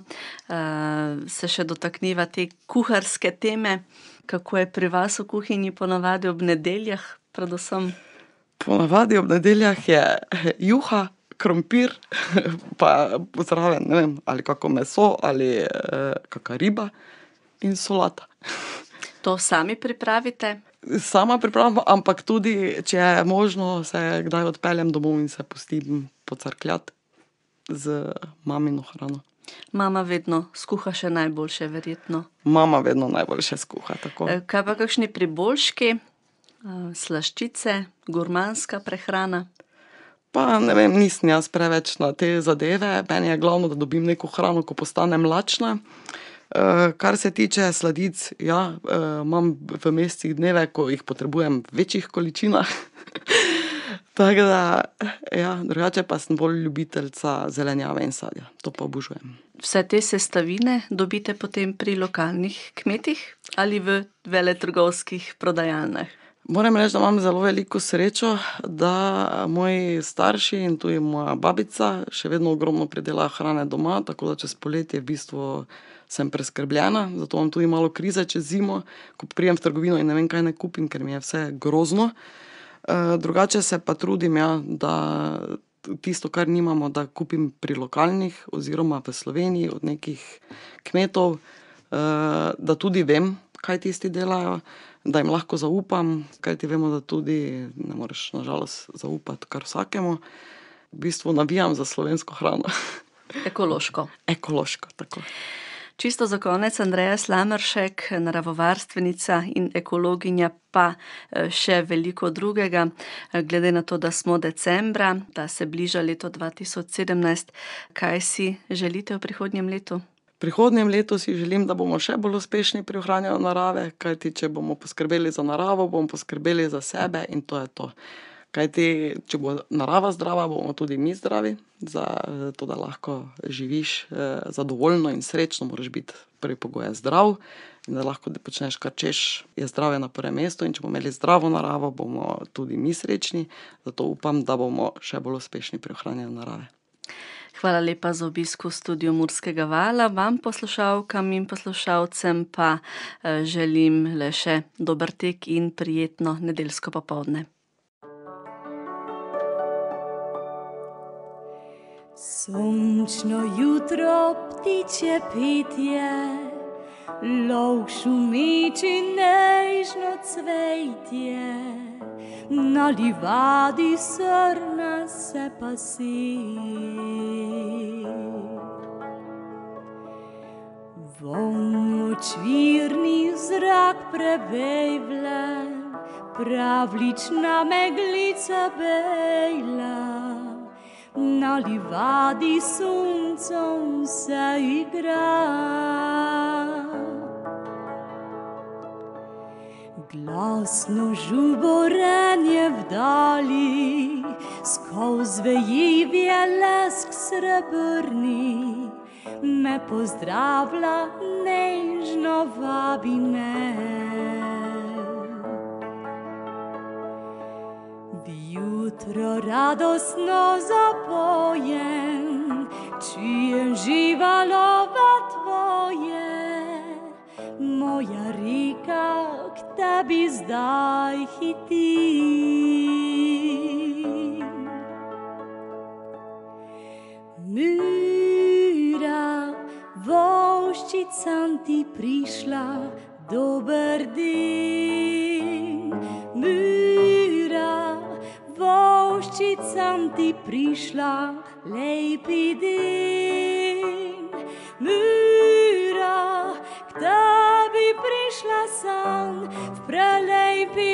se še dotakniva te kuharske teme. Kako je pri vas v kuhinji ponavadi ob nedeljah predvsem? Ponavadi ob nedeljah je juha, krompir, pa zraven, ne vem, ali kako meso, ali kaka riba in solata. To sami pripravite? Sama pripravljam, ampak tudi, če je možno, se kdaj odpeljem domov in se pustim pocrkljati z mamino hrano. Mama vedno skuha še najboljše, verjetno. Mama vedno najboljše skuha, tako. Kaj pa kakšni priboljški, slaščice, gurmanska prehrana? Pa ne vem, nisem jaz preveč na te zadeve, meni je glavno, da dobim neko hrano, ko postanem lačna. Kar se tiče sladic, ja, imam v mesecih dneve, ko jih potrebujem v večjih količinah. Tako da, ja, drugače pa sem bolj ljubiteljca zelenjave in sadja, to pa obožujem. Vse te sestavine dobite potem pri lokalnih kmetih ali v veletrgovskih prodajalnah? Moram reči, da imam zelo veliko srečo, da moji starši in tudi moja babica še vedno ogromno pridelajo hrane doma, tako da čez poletje v bistvu sem preskrbljena, zato imam tudi malo krize čez zimo, ko prijem v trgovino in ne vem, kaj ne kupim, ker mi je vse grozno. Drugače se pa trudim, ja, da tisto, kar nimamo, da kupim pri lokalnih oziroma v Sloveniji od nekih kmetov, da tudi vem, kaj tisti delajo, da jim lahko zaupam, kajti vemo, da tudi ne moreš na žalost zaupati kar vsakemu. V bistvu navijam za slovensko hrano. Ekološko. Ekološko, tako. Čisto za konec, Andreja Slameršek, naravovarstvenica in ekologinja, pa še veliko drugega. Glede na to, da smo decembra, da se bliža leto 2017, kaj si želite v prihodnjem letu? V prihodnjem letu si želim, da bomo še bolj uspešni pri ohranjanju narave, kajti če bomo poskrbeli za naravo, bomo poskrbeli za sebe in to je to. Kajti če bo narava zdrava, bomo tudi mi zdravi, za to, da lahko živiš zadovoljno in srečno, moraš biti prvi pogoj zdrav in da lahko počneš, kar češ, je zdravje na prvem mestu in če bomo imeli zdravo naravo, bomo tudi mi srečni, zato upam, da bomo še bolj uspešni pri ohranjanju narave. Hvala lepa za obisk v studiu Murskega vala, vam poslušalkam in poslušalcem pa želim le še dober tek in prijetno nedeljsko popoldne. Sončno jutro, ptičje pitje, lov šumeči nežno cvetje, na livadi srna se pasi. Vonj očvirni zrak prevejvle, pravlična meglica bejla, na livadi suncem se igra. Glasno žuborenje vdali, skoz vejivje lesk srebrni, me pozdravlja, nežno vabi me. Jutro radosno zapojem, čujem živalova tvoje, moja reka k tebi zdaj hiti. Mira, voščicam ti prišla, dober din. Mira, voščicam ti prišla, lepi din. Mira, k tebi prišla sem v prelepi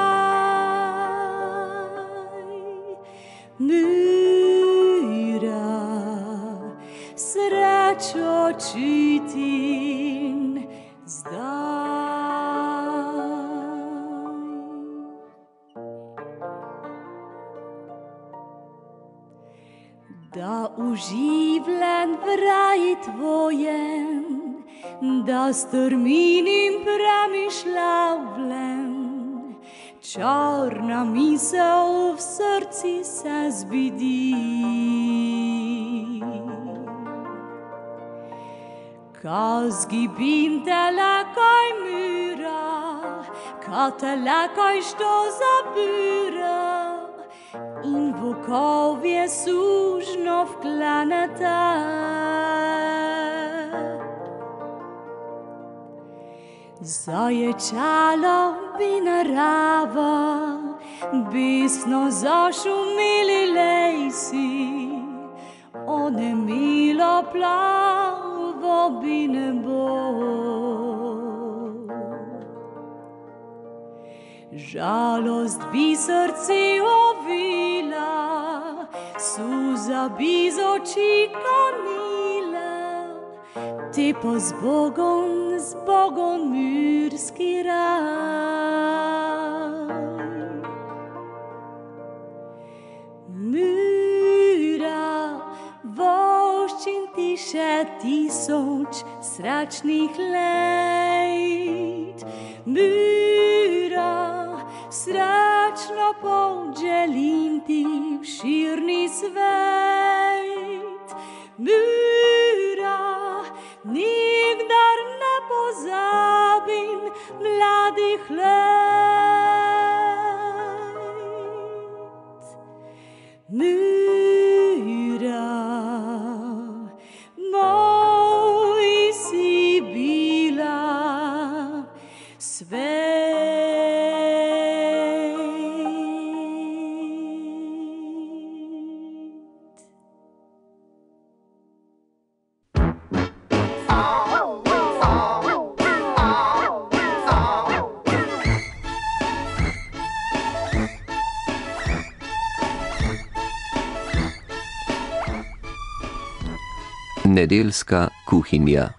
raj. Mira. počutim zdaj. Da uživljen v raji tvojem, da strminim premišljavljen, čarna misel v srci se zbidi. Ka zgibim te lekaj mira, ka te lekaj što zabira, in vokovje sužno vklaneta. Zaječalo bi narava, besno zašumeli lejsi, onemilo plavo bi nebo. Žalost bi srce ovila, suza bi z oči kanila, te pa z Bogom murski raj. Mura, voščin ti še tisoč srečnih let. Mura, srečno pot želim ti v širni svet. Mura, nikdar ne pozabim mladih let. Mura, moj si bila svet. Nedeljska kuhinja.